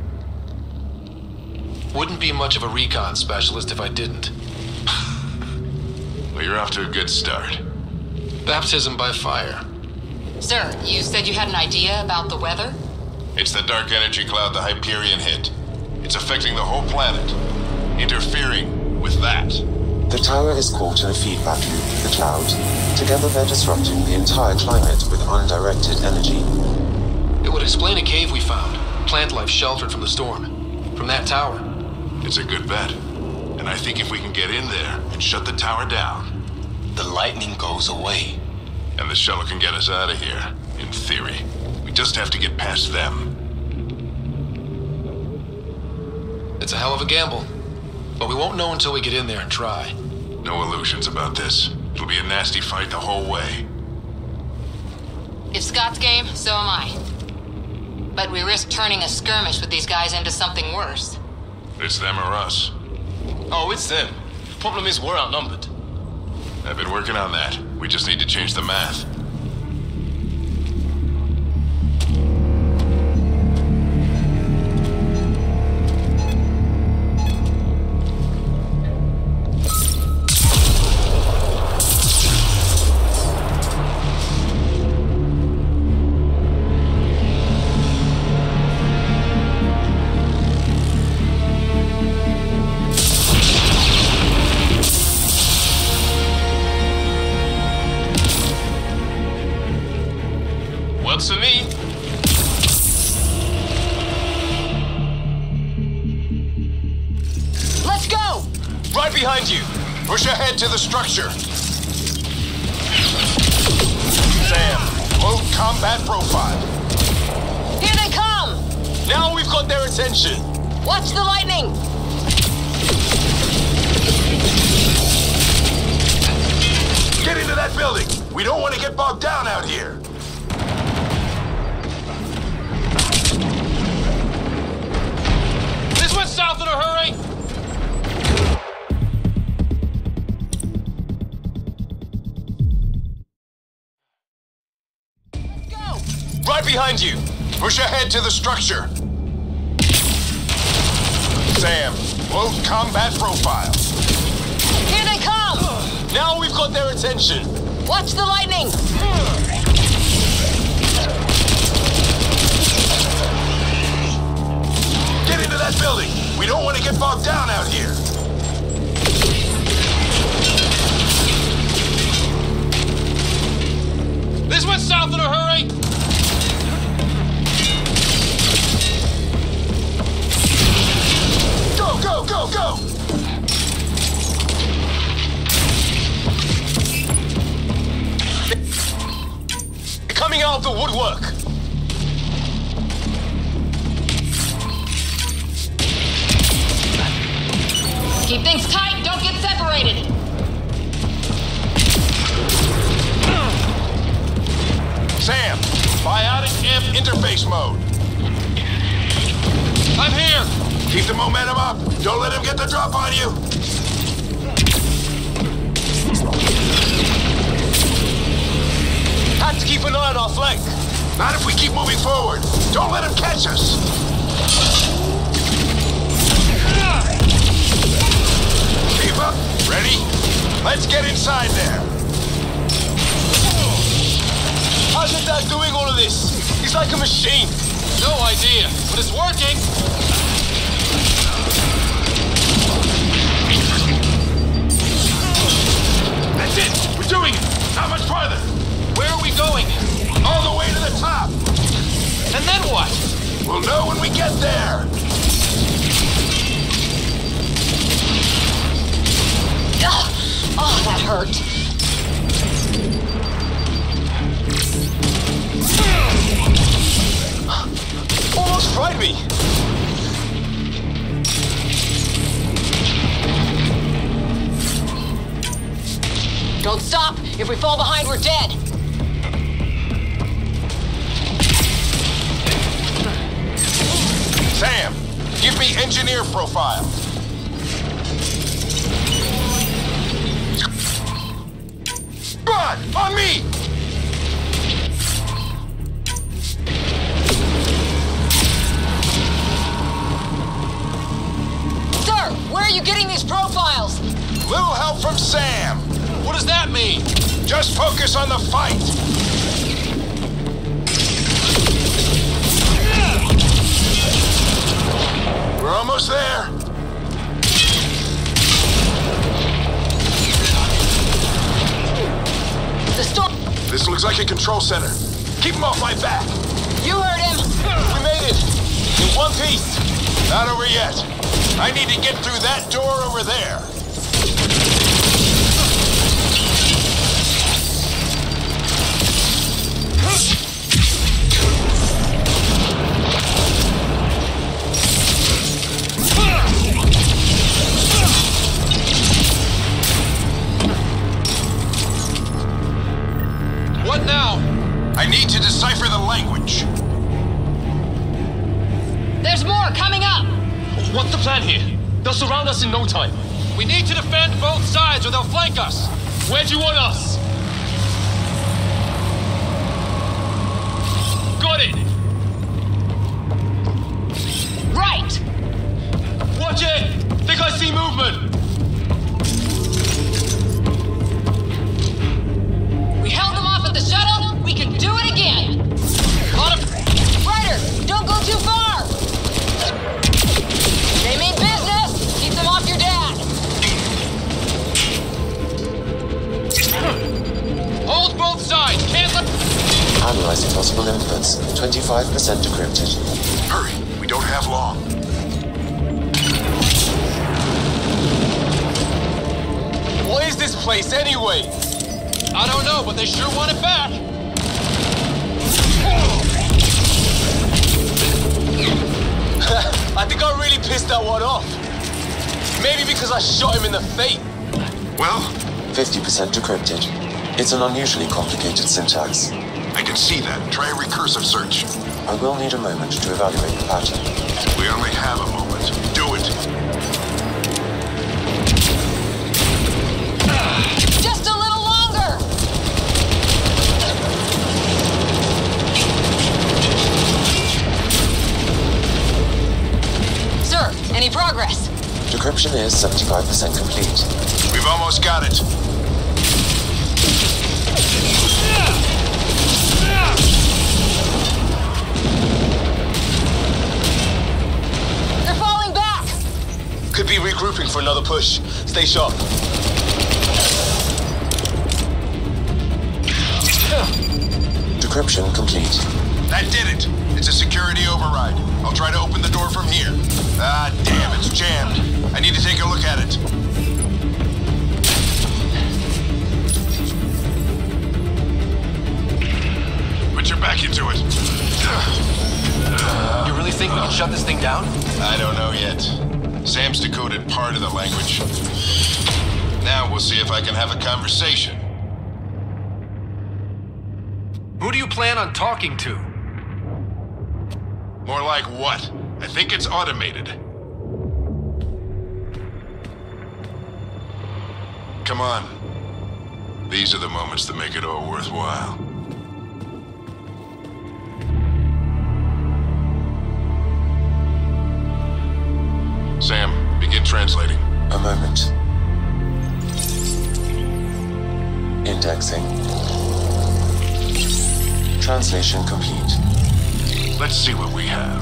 Wouldn't be much of a recon specialist if I didn't. Well, you're off to a good start. Baptism by fire. Sir, you said you had an idea about the weather? It's the dark energy cloud the Hyperion hit. It's affecting the whole planet. Interfering with that. The tower is caught in a feedback loop with the cloud. Together they're disrupting the entire climate with undirected energy. It would explain a cave we found. Plant life sheltered from the storm. From that tower. It's a good bet. And I think if we can get in there and shut the tower down... the lightning goes away. And the shuttle can get us out of here, in theory. We just have to get past them. It's a hell of a gamble. But we won't know until we get in there and try. No illusions about this. It'll be a nasty fight the whole way. If Scott's game, so am I. But we risk turning a skirmish with these guys into something worse. It's them or us. Oh, it's them. Problem is, we're outnumbered. I've been working on that. We just need to change the math. Works for me. Let's go! Right behind you. Push ahead to the structure. Sam, quote combat profile. Here they come! Now we've got their attention. Watch the lightning! Get into that building. We don't want to get bogged down out here. This went south in a hurry! Right behind you. Push ahead to the structure. Sam, load combat profile. Here they come! Now we've got their attention. Watch the lightning! Get into that building. We don't want to get bogged down out here. This went south in a hurry! Go, go, go, go! Coming out of the woodwork. Keep things tight, don't get separated. Sam, biotic amp interface mode. I'm here! Keep the momentum up. Don't let him get the drop on you. Have to keep an eye on our flank. Not if we keep moving forward. Don't let him catch us. Keep up. Ready? Let's get inside there. How's your dad doing all of this? He's like a machine. No idea, but it's working! That's it! We're doing it! Not much farther! Where are we going? All the way to the top! And then what? We'll know when we get there! Oh, that hurt. Almost fried me! Don't stop. If we fall behind, we're dead. Sam, give me engineer profile. Run! On me! Sir, where are you getting these profiles? Little help from Sam. What does that mean? Just focus on the fight. We're almost there. The storm. This looks like a control center. Keep him off my back. You heard him. We made it. In one piece. Not over yet. I need to get through that door over there. What now? I need to decipher the language. There's more coming up! What's the plan here? They'll surround us in no time. We need to defend both sides or they'll flank us. Where do you want us? Got it! Right! Watch it! Think I see movement! We held them off at the shuttle, we can do it again! Ryder, don't go too far! They mean business! Keep them off your dad! Hold both sides, can't let... Analyzing possible inputs. 25% decrypted. Hurry, we don't have long. What is this place anyway? I don't know, but they sure want it back. because I shot him in the feet. Well? 50% decrypted. It's an unusually complicated syntax. I can see that. Try a recursive search. I will need a moment to evaluate the pattern. We only have a moment. Do it. Just a little longer! Sir, any progress? Decryption is 75% complete. We've almost got it. They're falling back! Could be regrouping for another push. Stay sharp. Decryption complete. That did it. It's a security override. I'll try to open the door from here. Ah, damn, it's jammed. I need to take a look at it. Put your back into it. You really think we can shut this thing down? I don't know yet. Sam's decoded part of the language. Now we'll see if I can have a conversation. Who do you plan on talking to? More like what? I think it's automated. Come on. These are the moments that make it all worthwhile. Sam, begin translating. A moment. Indexing. Translation complete. Let's see what we have.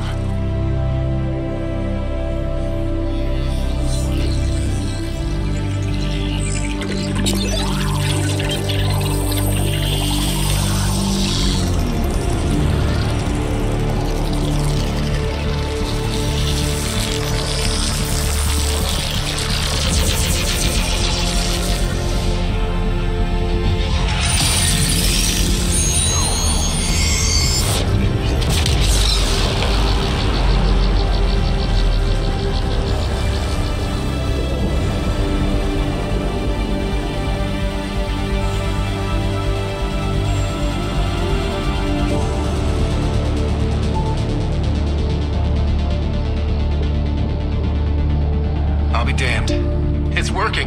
I'll be damned. It's working.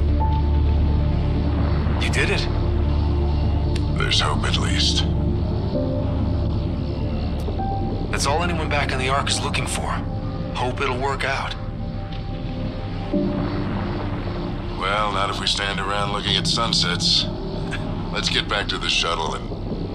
You did it. There's hope at least. That's all anyone back on the Ark is looking for. Hope it'll work out. Well, not if we stand around looking at sunsets. Let's get back to the shuttle and...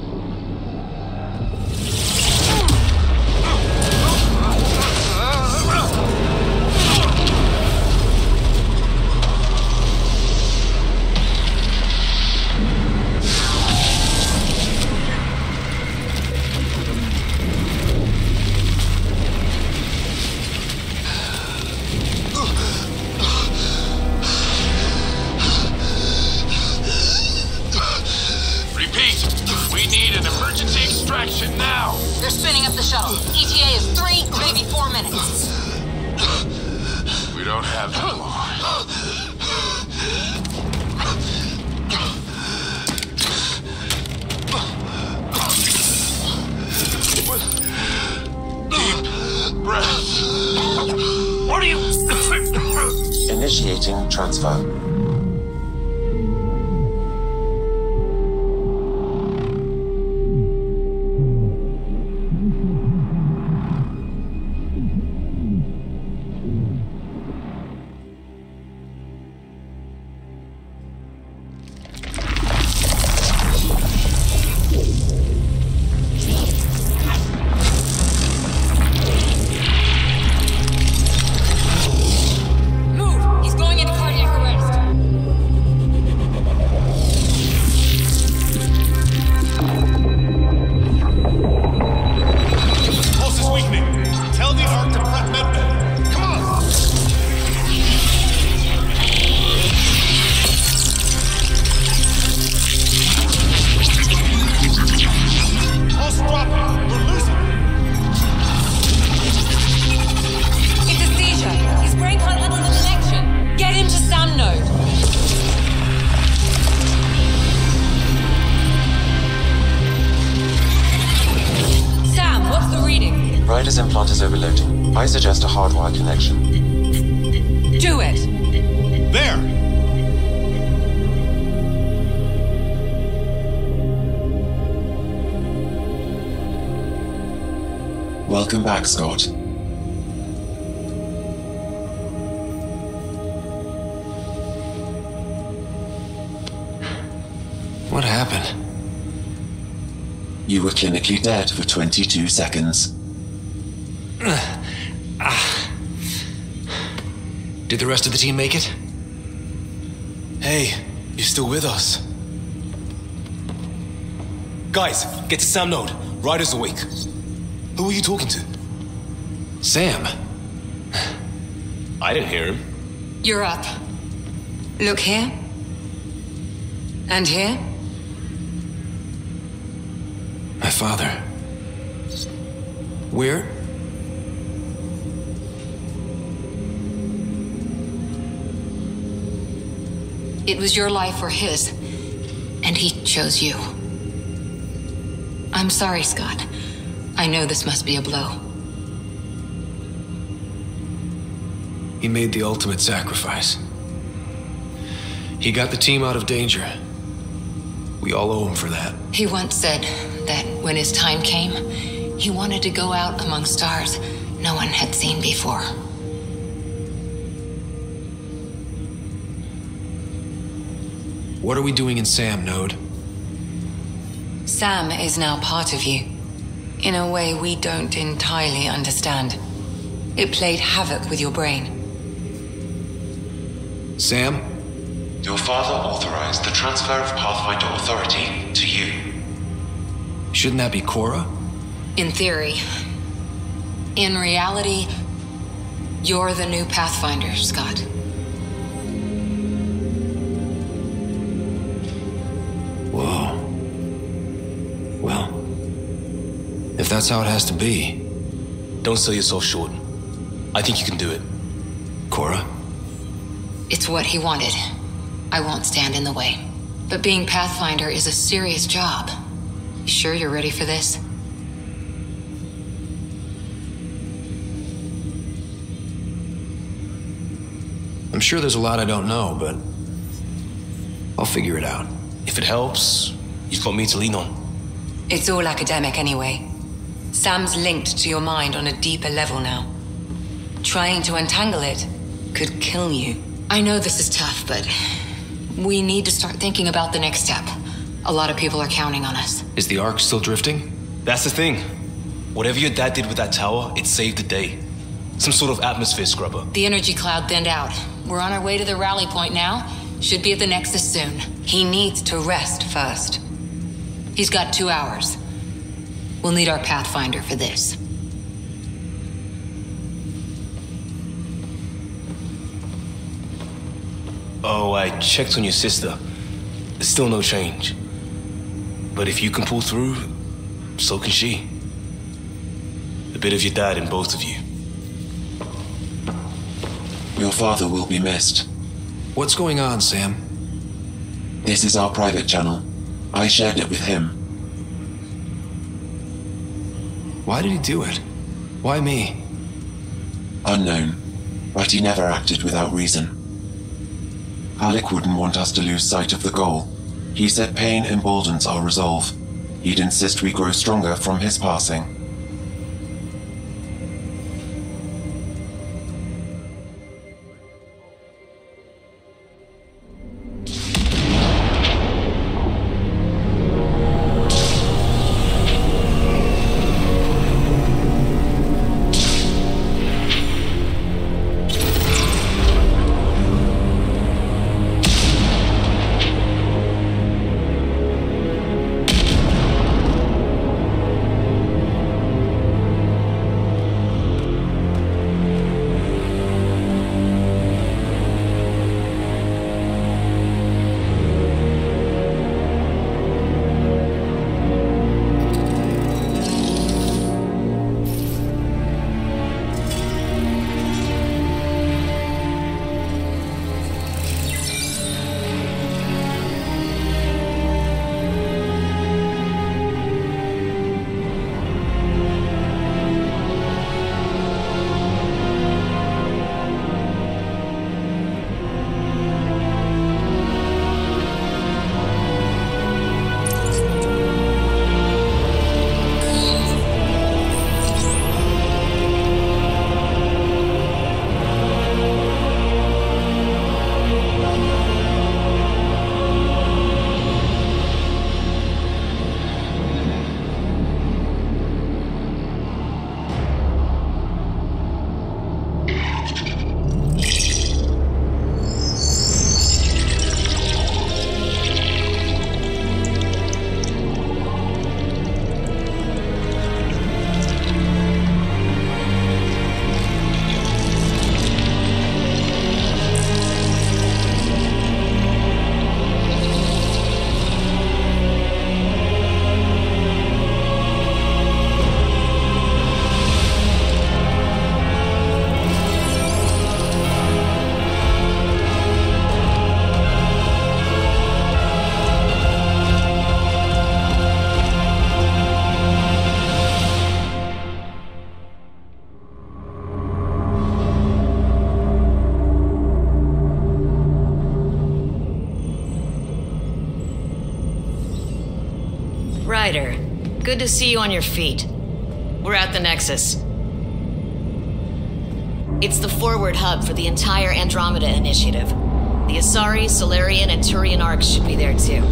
now! They're spinning up the shuttle. ETA is 3, maybe 4 minutes. We don't have that long. Deep breaths. What are you... Initiating transfer. Move! He's going into cardiac arrest. Ryder's implant is overloading. I suggest a hardwire connection. Do it! There! Welcome back, Scott. What happened? You were clinically dead for 22 seconds. Did the rest of the team make it? Hey, you're still with us. Guys, get to Sam Node. Ryder's awake. Who are you talking to? Sam. I didn't hear him. You're up. Look here. And here. My father. Where? It was your life or his, and he chose you. I'm sorry, Scott. I know this must be a blow. He made the ultimate sacrifice. He got the team out of danger. We all owe him for that. He once said that when his time came, he wanted to go out among stars no one had seen before. What are we doing in Sam, Node? Sam is now part of you. In a way we don't entirely understand. It played havoc with your brain. Sam? Your father authorized the transfer of Pathfinder authority to you. Shouldn't that be Cora? In theory. In reality, you're the new Pathfinder, Scott. Whoa. Well, if that's how it has to be. Don't sell yourself short. I think you can do it. Cora? It's what he wanted. I won't stand in the way. But being Pathfinder is a serious job. You sure you're ready for this? I'm sure there's a lot I don't know, but I'll figure it out. If it helps, you've got me to lean on. It's all academic anyway. Sam's linked to your mind on a deeper level now. Trying to untangle it could kill you. I know this is tough, but we need to start thinking about the next step. A lot of people are counting on us. Is the Ark still drifting? That's the thing. Whatever your dad did with that tower, it saved the day. Some sort of atmosphere scrubber. The energy cloud thinned out. We're on our way to the rally point now. Should be at the Nexus soon. He needs to rest first. He's got 2 hours. We'll need our Pathfinder for this. Oh, I checked on your sister. There's still no change. But if you can pull through, so can she. A bit of your dad in both of you. Your father will be missed. What's going on, Sam? This is our private channel. I shared it with him. Why did he do it? Why me? Unknown, but he never acted without reason. Alec wouldn't want us to lose sight of the goal. He said pain emboldens our resolve. He'd insist we grow stronger from his passing. Good to see you on your feet. We're at the Nexus. It's the forward hub for the entire Andromeda initiative. The Asari, Solarian, and Turian arcs should be there too.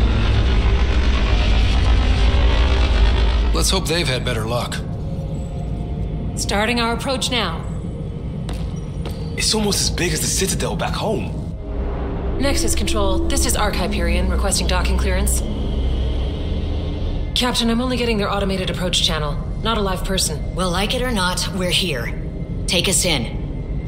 Let's hope they've had better luck. Starting our approach now. It's almost as big as the Citadel back home. Nexus Control, this is Arc Hyperion requesting docking clearance. Captain, I'm only getting their automated approach channel, not a live person. Well, like it or not, we're here. Take us in.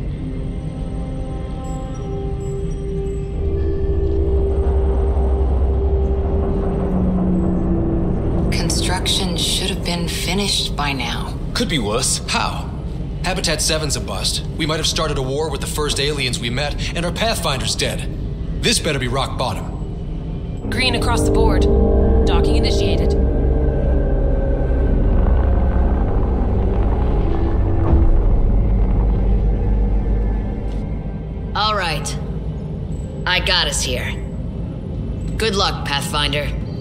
Construction should have been finished by now. Could be worse. How? Habitat 7's a bust. We might have started a war with the first aliens we met, and our Pathfinder's dead. This better be rock bottom. Green across the board. Docking initiated. All right. I got us here. Good luck, Pathfinder.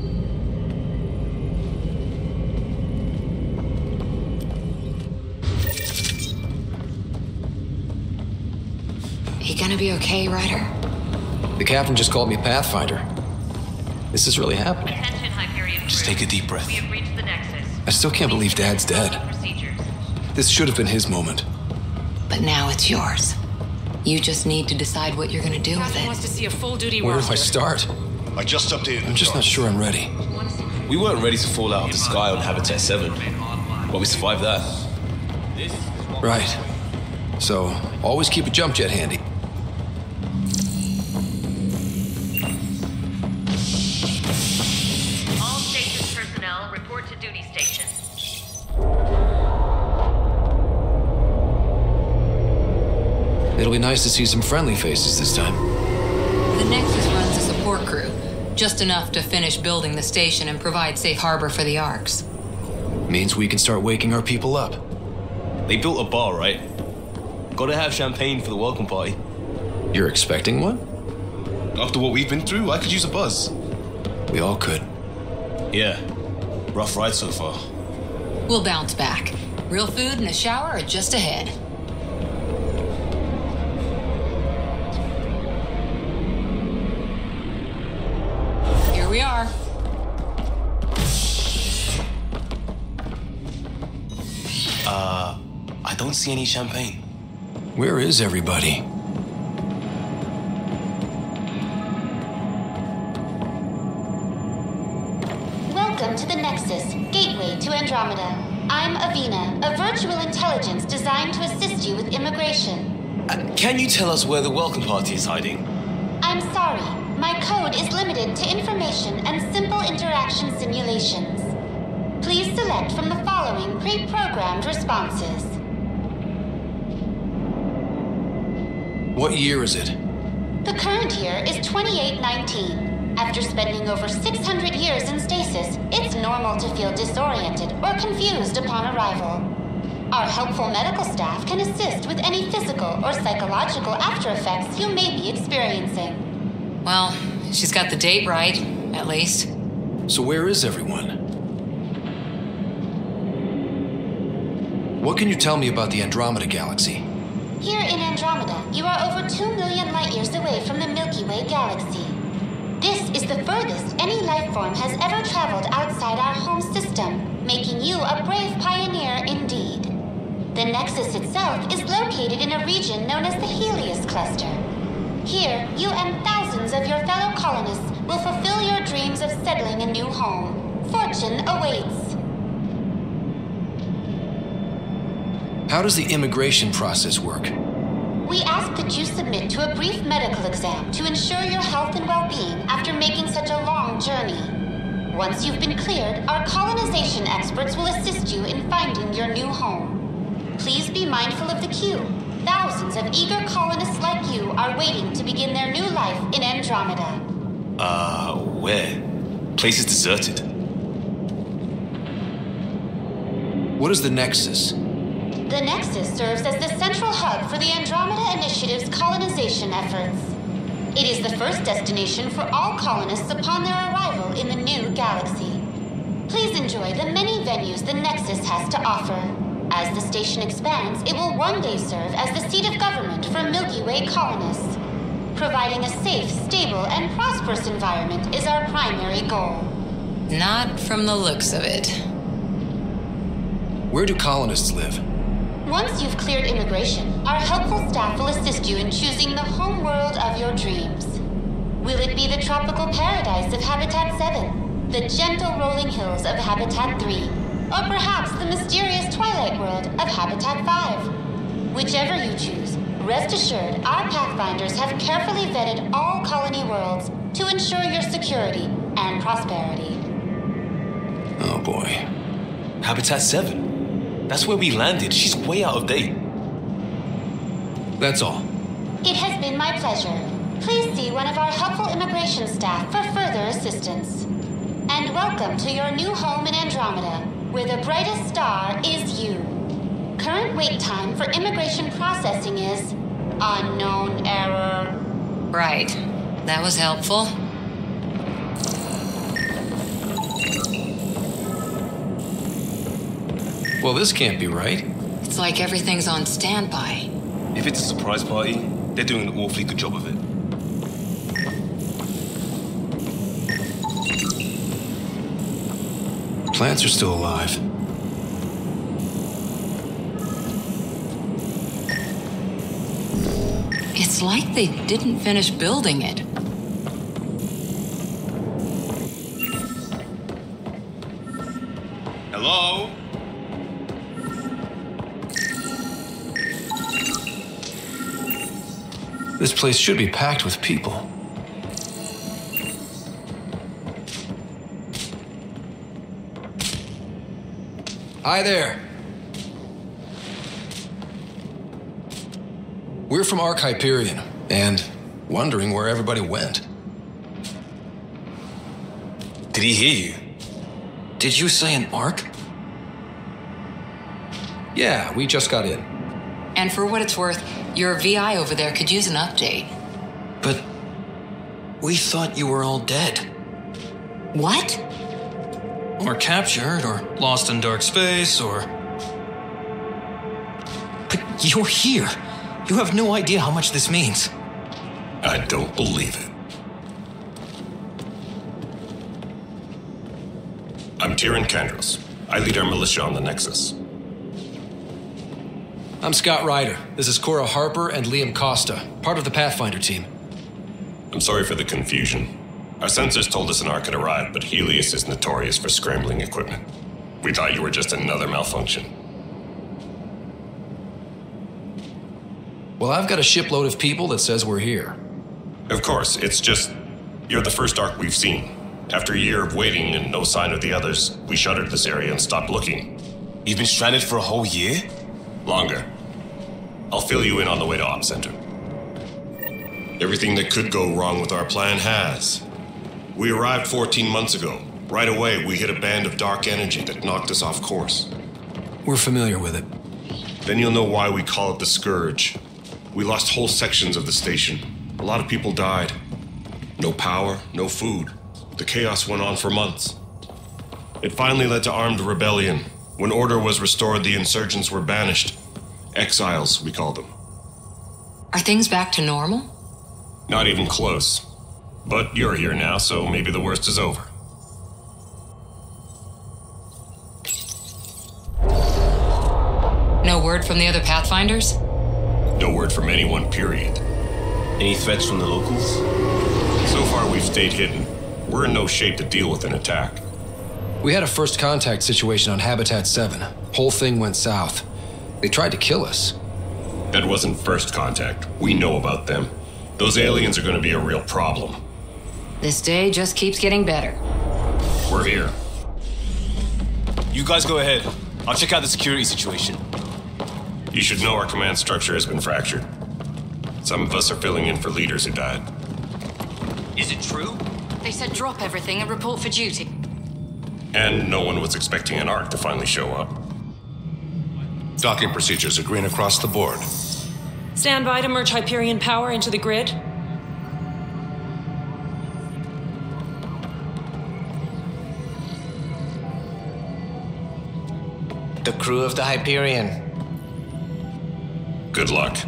You gonna be okay, Ryder? The captain just called me Pathfinder. This is really happening. Attention, Hyperion crew. Just take a deep breath. We have reached the Nexus. I still can't believe Dad's dead. This should have been his moment. But now it's yours. You just need to decide what you're gonna do with Captain it. wants to see a full-duty Where do roster. I start? I just updated. I'm just not sure I'm ready. We weren't ready to fall out of the sky on Habitat 7, but we survived that. Right. So, always keep a jump jet handy. All station personnel report to duty station. It'll be nice to see some friendly faces this time. The Nexus runs a support crew, just enough to finish building the station and provide safe harbor for the arcs. Means we can start waking our people up. They built a bar, right? Gotta have champagne for the welcome party. You're expecting one? After what we've been through, I could use a buzz. We all could. Yeah. Rough ride so far. We'll bounce back. Real food and a shower are just ahead. Here we are. I don't see any champagne. Where is everybody? Welcome to the Nexus, gateway to Andromeda. I'm Avina, a virtual intelligence designed to assist you with immigration. Can you tell us where the welcome party is hiding? I'm sorry, my code is limited to information and simple interaction simulations. Please select from the following pre-programmed responses. What year is it? The current year is 2819. After spending over 600 years in stasis, it's normal to feel disoriented or confused upon arrival. Our helpful medical staff can assist with any physical or psychological after effects you may be experiencing. Well, she's got the date right, at least. So where is everyone? What can you tell me about the Andromeda galaxy? Here in Andromeda, you are over 2 million light years away from the Milky Way galaxy. This is the furthest any life form has ever traveled outside our home system, making you a brave pioneer indeed. The Nexus itself is located in a region known as the Helios Cluster. Here, you and thousands of your fellow colonists will fulfill your dreams of settling a new home. Fortune awaits. How does the immigration process work? We ask that you submit to a brief medical exam to ensure your health and well-being after making such a long journey. Once you've been cleared, our colonization experts will assist you in finding your new home. Please be mindful of the queue. Thousands of eager colonists like you are waiting to begin their new life in Andromeda. Where? Place is deserted. What is the Nexus? The Nexus serves as the central hub for the Andromeda Initiative's colonization efforts. It is the first destination for all colonists upon their arrival in the new galaxy. Please enjoy the many venues the Nexus has to offer. As the station expands, it will one day serve as the seat of government for Milky Way colonists. Providing a safe, stable, and prosperous environment is our primary goal. Not from the looks of it. Where do colonists live? Once you've cleared immigration, our helpful staff will assist you in choosing the home world of your dreams. Will it be the tropical paradise of Habitat 7, the gentle rolling hills of Habitat 3, or perhaps the mysterious twilight world of Habitat 5? Whichever you choose, rest assured our Pathfinders have carefully vetted all colony worlds to ensure your security and prosperity. Oh boy. Habitat 7? That's where we landed. She's way out of date. That's all. It has been my pleasure. Please see one of our helpful immigration staff for further assistance. And welcome to your new home in Andromeda, where the brightest star is you. Current wait time for immigration processing is unknown error. Right. That was helpful. Well, this can't be right. It's like everything's on standby. If it's a surprise party, they're doing an awfully good job of it. Plants are still alive. It's like they didn't finish building it. Hello? This place should be packed with people. Hi there. We're from Ark Hyperion, and wondering where everybody went. Did he hear you? Did you say an Ark? Yeah, we just got in. And for what it's worth, your VI over there could use an update. But we thought you were all dead. What? Or captured, or lost in dark space, or... But you're here. You have no idea how much this means. I don't believe it. I'm Tyrion Kandros. I lead our militia on the Nexus. I'm Scott Ryder. This is Cora Harper and Liam Costa, part of the Pathfinder team. I'm sorry for the confusion. Our sensors told us an Ark had arrived, but Helios is notorious for scrambling equipment. We thought you were just another malfunction. Well, I've got a shipload of people that says we're here. Of course, it's just... you're the first Ark we've seen. After a year of waiting and no sign of the others, we shuttered this area and stopped looking. You've been stranded for a whole year? Longer. I'll fill you in on the way to Op Center. Everything that could go wrong with our plan has. We arrived 14 months ago. Right away, we hit a band of dark energy that knocked us off course. We're familiar with it. Then you'll know why we call it the Scourge. We lost whole sections of the station. A lot of people died. No power, no food. The chaos went on for months. It finally led to armed rebellion. When order was restored, the insurgents were banished. Exiles, we call them. Are things back to normal? Not even close. But you're here now, so maybe the worst is over. No word from the other Pathfinders? No word from anyone, period. Any threats from the locals? So far, we've stayed hidden. We're in no shape to deal with an attack. We had a first contact situation on Habitat 7. Whole thing went south. They tried to kill us. That wasn't first contact. We know about them. Those aliens are going to be a real problem. This day just keeps getting better. We're here. You guys go ahead. I'll check out the security situation. You should know our command structure has been fractured. Some of us are filling in for leaders who died. Is it true? They said drop everything and report for duty. And no one was expecting an Ark to finally show up. Docking procedures are green across the board. Stand by to merge Hyperion power into the grid. The crew of the Hyperion. Good luck.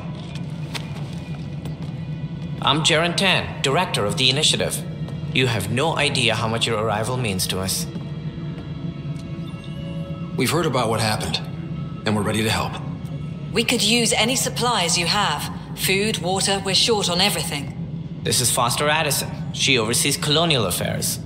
I'm Jaren Tan, director of the initiative. You have no idea how much your arrival means to us. We've heard about what happened, and we're ready to help. We could use any supplies you have. Food, water, we're short on everything. This is Foster Addison. She oversees colonial affairs.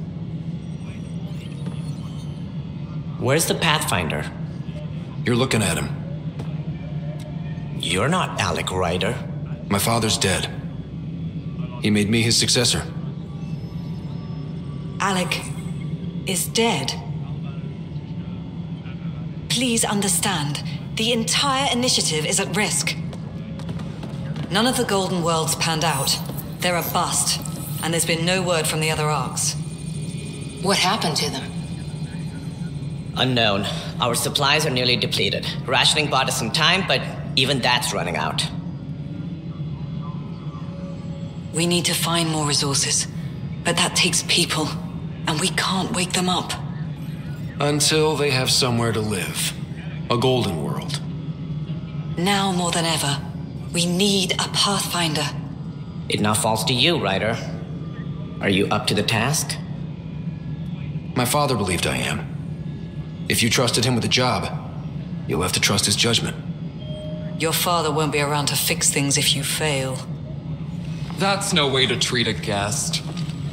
Where's the Pathfinder? You're looking at him. You're not Alec Ryder. My father's dead. He made me his successor. Alec is dead. Please understand, the entire initiative is at risk. None of the Golden Worlds panned out. They're a bust, and there's been no word from the other arcs. What happened to them? Unknown. Our supplies are nearly depleted. Rationing bought us some time, but even that's running out. We need to find more resources, but that takes people, and we can't wake them up. Until they have somewhere to live. A golden world. Now more than ever, we need a Pathfinder. It now falls to you, Ryder. Are you up to the task? My father believed I am. If you trusted him with a job, you'll have to trust his judgment. Your father won't be around to fix things if you fail. That's no way to treat a guest.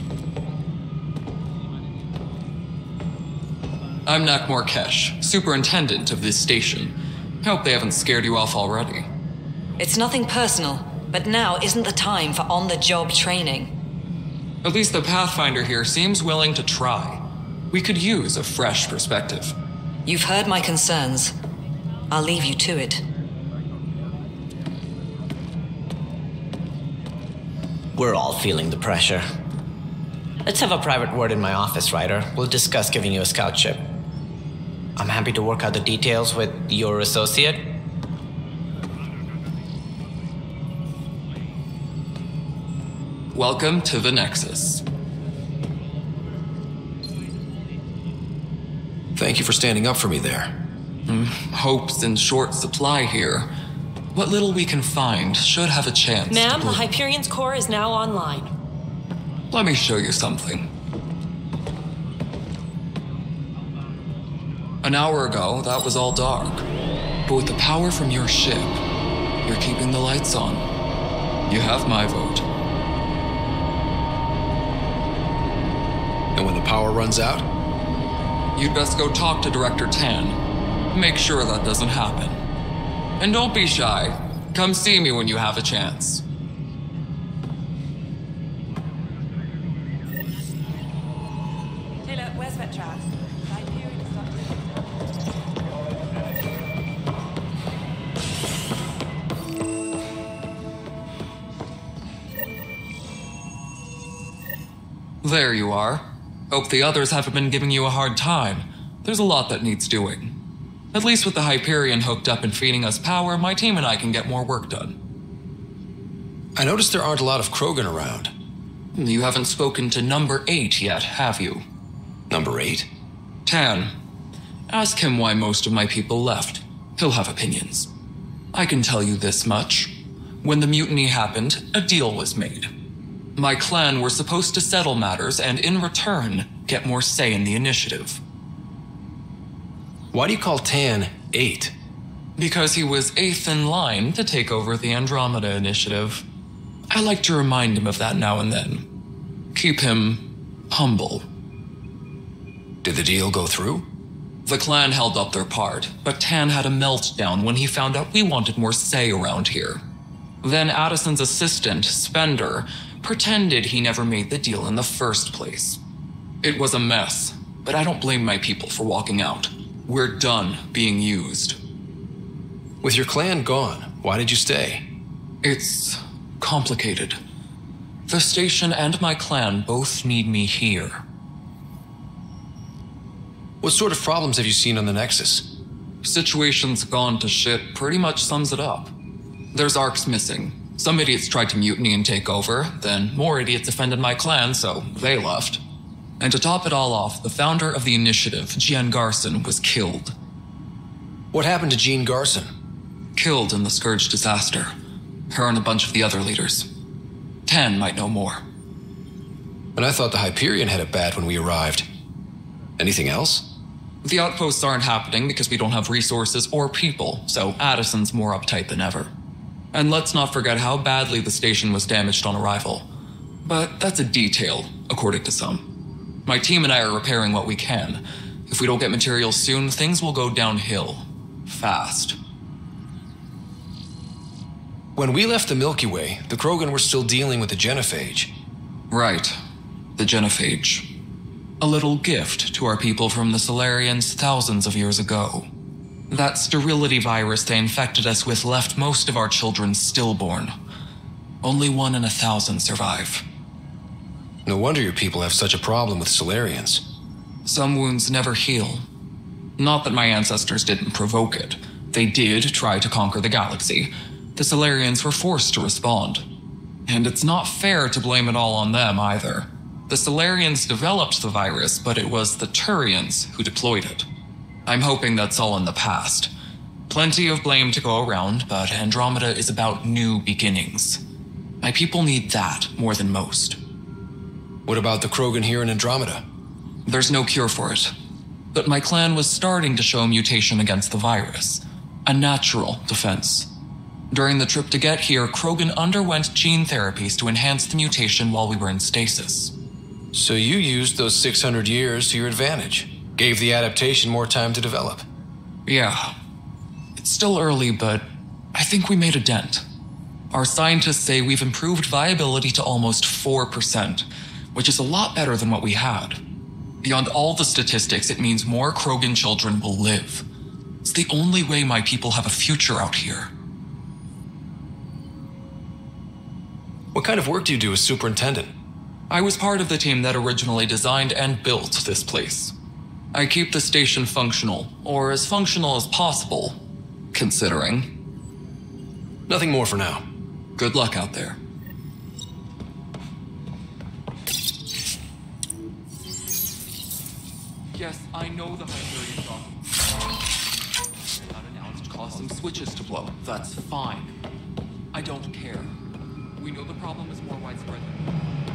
I'm Nakmor Kesh, superintendent of this station. Hope they haven't scared you off already. It's nothing personal, but now isn't the time for on-the-job training. At least the Pathfinder here seems willing to try. We could use a fresh perspective. You've heard my concerns. I'll leave you to it. We're all feeling the pressure. Let's have a private word in my office, Ryder. We'll discuss giving you a scout ship. I'm happy to work out the details with your associate. Welcome to the Nexus. Thank you for standing up for me there. Hope's in short supply here. What little we can find should have a chance. Ma'am, the Hyperion's core is now online. Let me show you something. An hour ago, that was all dark. But with the power from your ship, you're keeping the lights on. You have my vote. And when the power runs out? You'd best go talk to Director Tan. Make sure that doesn't happen. And don't be shy. Come see me when you have a chance. Taylor, where's Vetrat? There you are. Hope the others haven't been giving you a hard time. There's a lot that needs doing. At least with the Hyperion hooked up and feeding us power, my team and I can get more work done. I noticed there aren't a lot of Krogan around. You haven't spoken to number 8 yet, have you? Number 8? Tan. Ask him why most of my people left. He'll have opinions. I can tell you this much. When the mutiny happened, a deal was made. My clan were supposed to settle matters and, in return, get more say in the initiative. Why do you call Tan 8? Because he was 8th in line to take over the Andromeda initiative. I like to remind him of that now and then. Keep him humble. Did the deal go through? The clan held up their part, but Tan had a meltdown when he found out we wanted more say around here. Then Addison's assistant, Spender, pretended he never made the deal in the first place. It was a mess, but I don't blame my people for walking out. We're done being used. With your clan gone, why did you stay? It's complicated. The station and my clan both need me here. What sort of problems have you seen on the Nexus? Situation's gone to shit pretty much sums it up. There's arcs missing. Some idiots tried to mutiny and take over, then more idiots offended my clan, so they left. And to top it all off, the founder of the initiative, Gian Garson, was killed. What happened to Jean Garson? Killed in the Scourge disaster. Her and a bunch of the other leaders. Tan might know more. And I thought the Hyperion had it bad when we arrived. Anything else? The outposts aren't happening because we don't have resources or people, so Addison's more uptight than ever. And let's not forget how badly the station was damaged on arrival. But that's a detail, according to some. My team and I are repairing what we can. If we don't get materials soon, things will go downhill. Fast. When we left the Milky Way, the Krogan were still dealing with the genophage. Right. The genophage. A little gift to our people from the Solarians thousands of years ago. That sterility virus they infected us with left most of our children stillborn. Only 1 in 1,000 survive. No wonder your people have such a problem with Solarians. Some wounds never heal. Not that my ancestors didn't provoke it. They did try to conquer the galaxy. The Solarians were forced to respond. And it's not fair to blame it all on them either. The Solarians developed the virus, but it was the Turians who deployed it. I'm hoping that's all in the past. Plenty of blame to go around, but Andromeda is about new beginnings. My people need that more than most. What about the Krogan here in Andromeda? There's no cure for it. But my clan was starting to show mutation against the virus. A natural defense. During the trip to get here, Krogan underwent gene therapies to enhance the mutation while we were in stasis. So you used those 600 years to your advantage. Gave the adaptation more time to develop. Yeah. It's still early, but I think we made a dent. Our scientists say we've improved viability to almost 4%, which is a lot better than what we had. Beyond all the statistics, it means more Krogan children will live. It's the only way my people have a future out here. What kind of work do you do as superintendent? I was part of the team that originally designed and built this place. I keep the station functional, or as functional as possible, considering. Nothing more for now. Good luck out there. Yes, I know the Hyperion got announced caused some switches to blow. That's fine. I don't care. We know the problem is more widespread than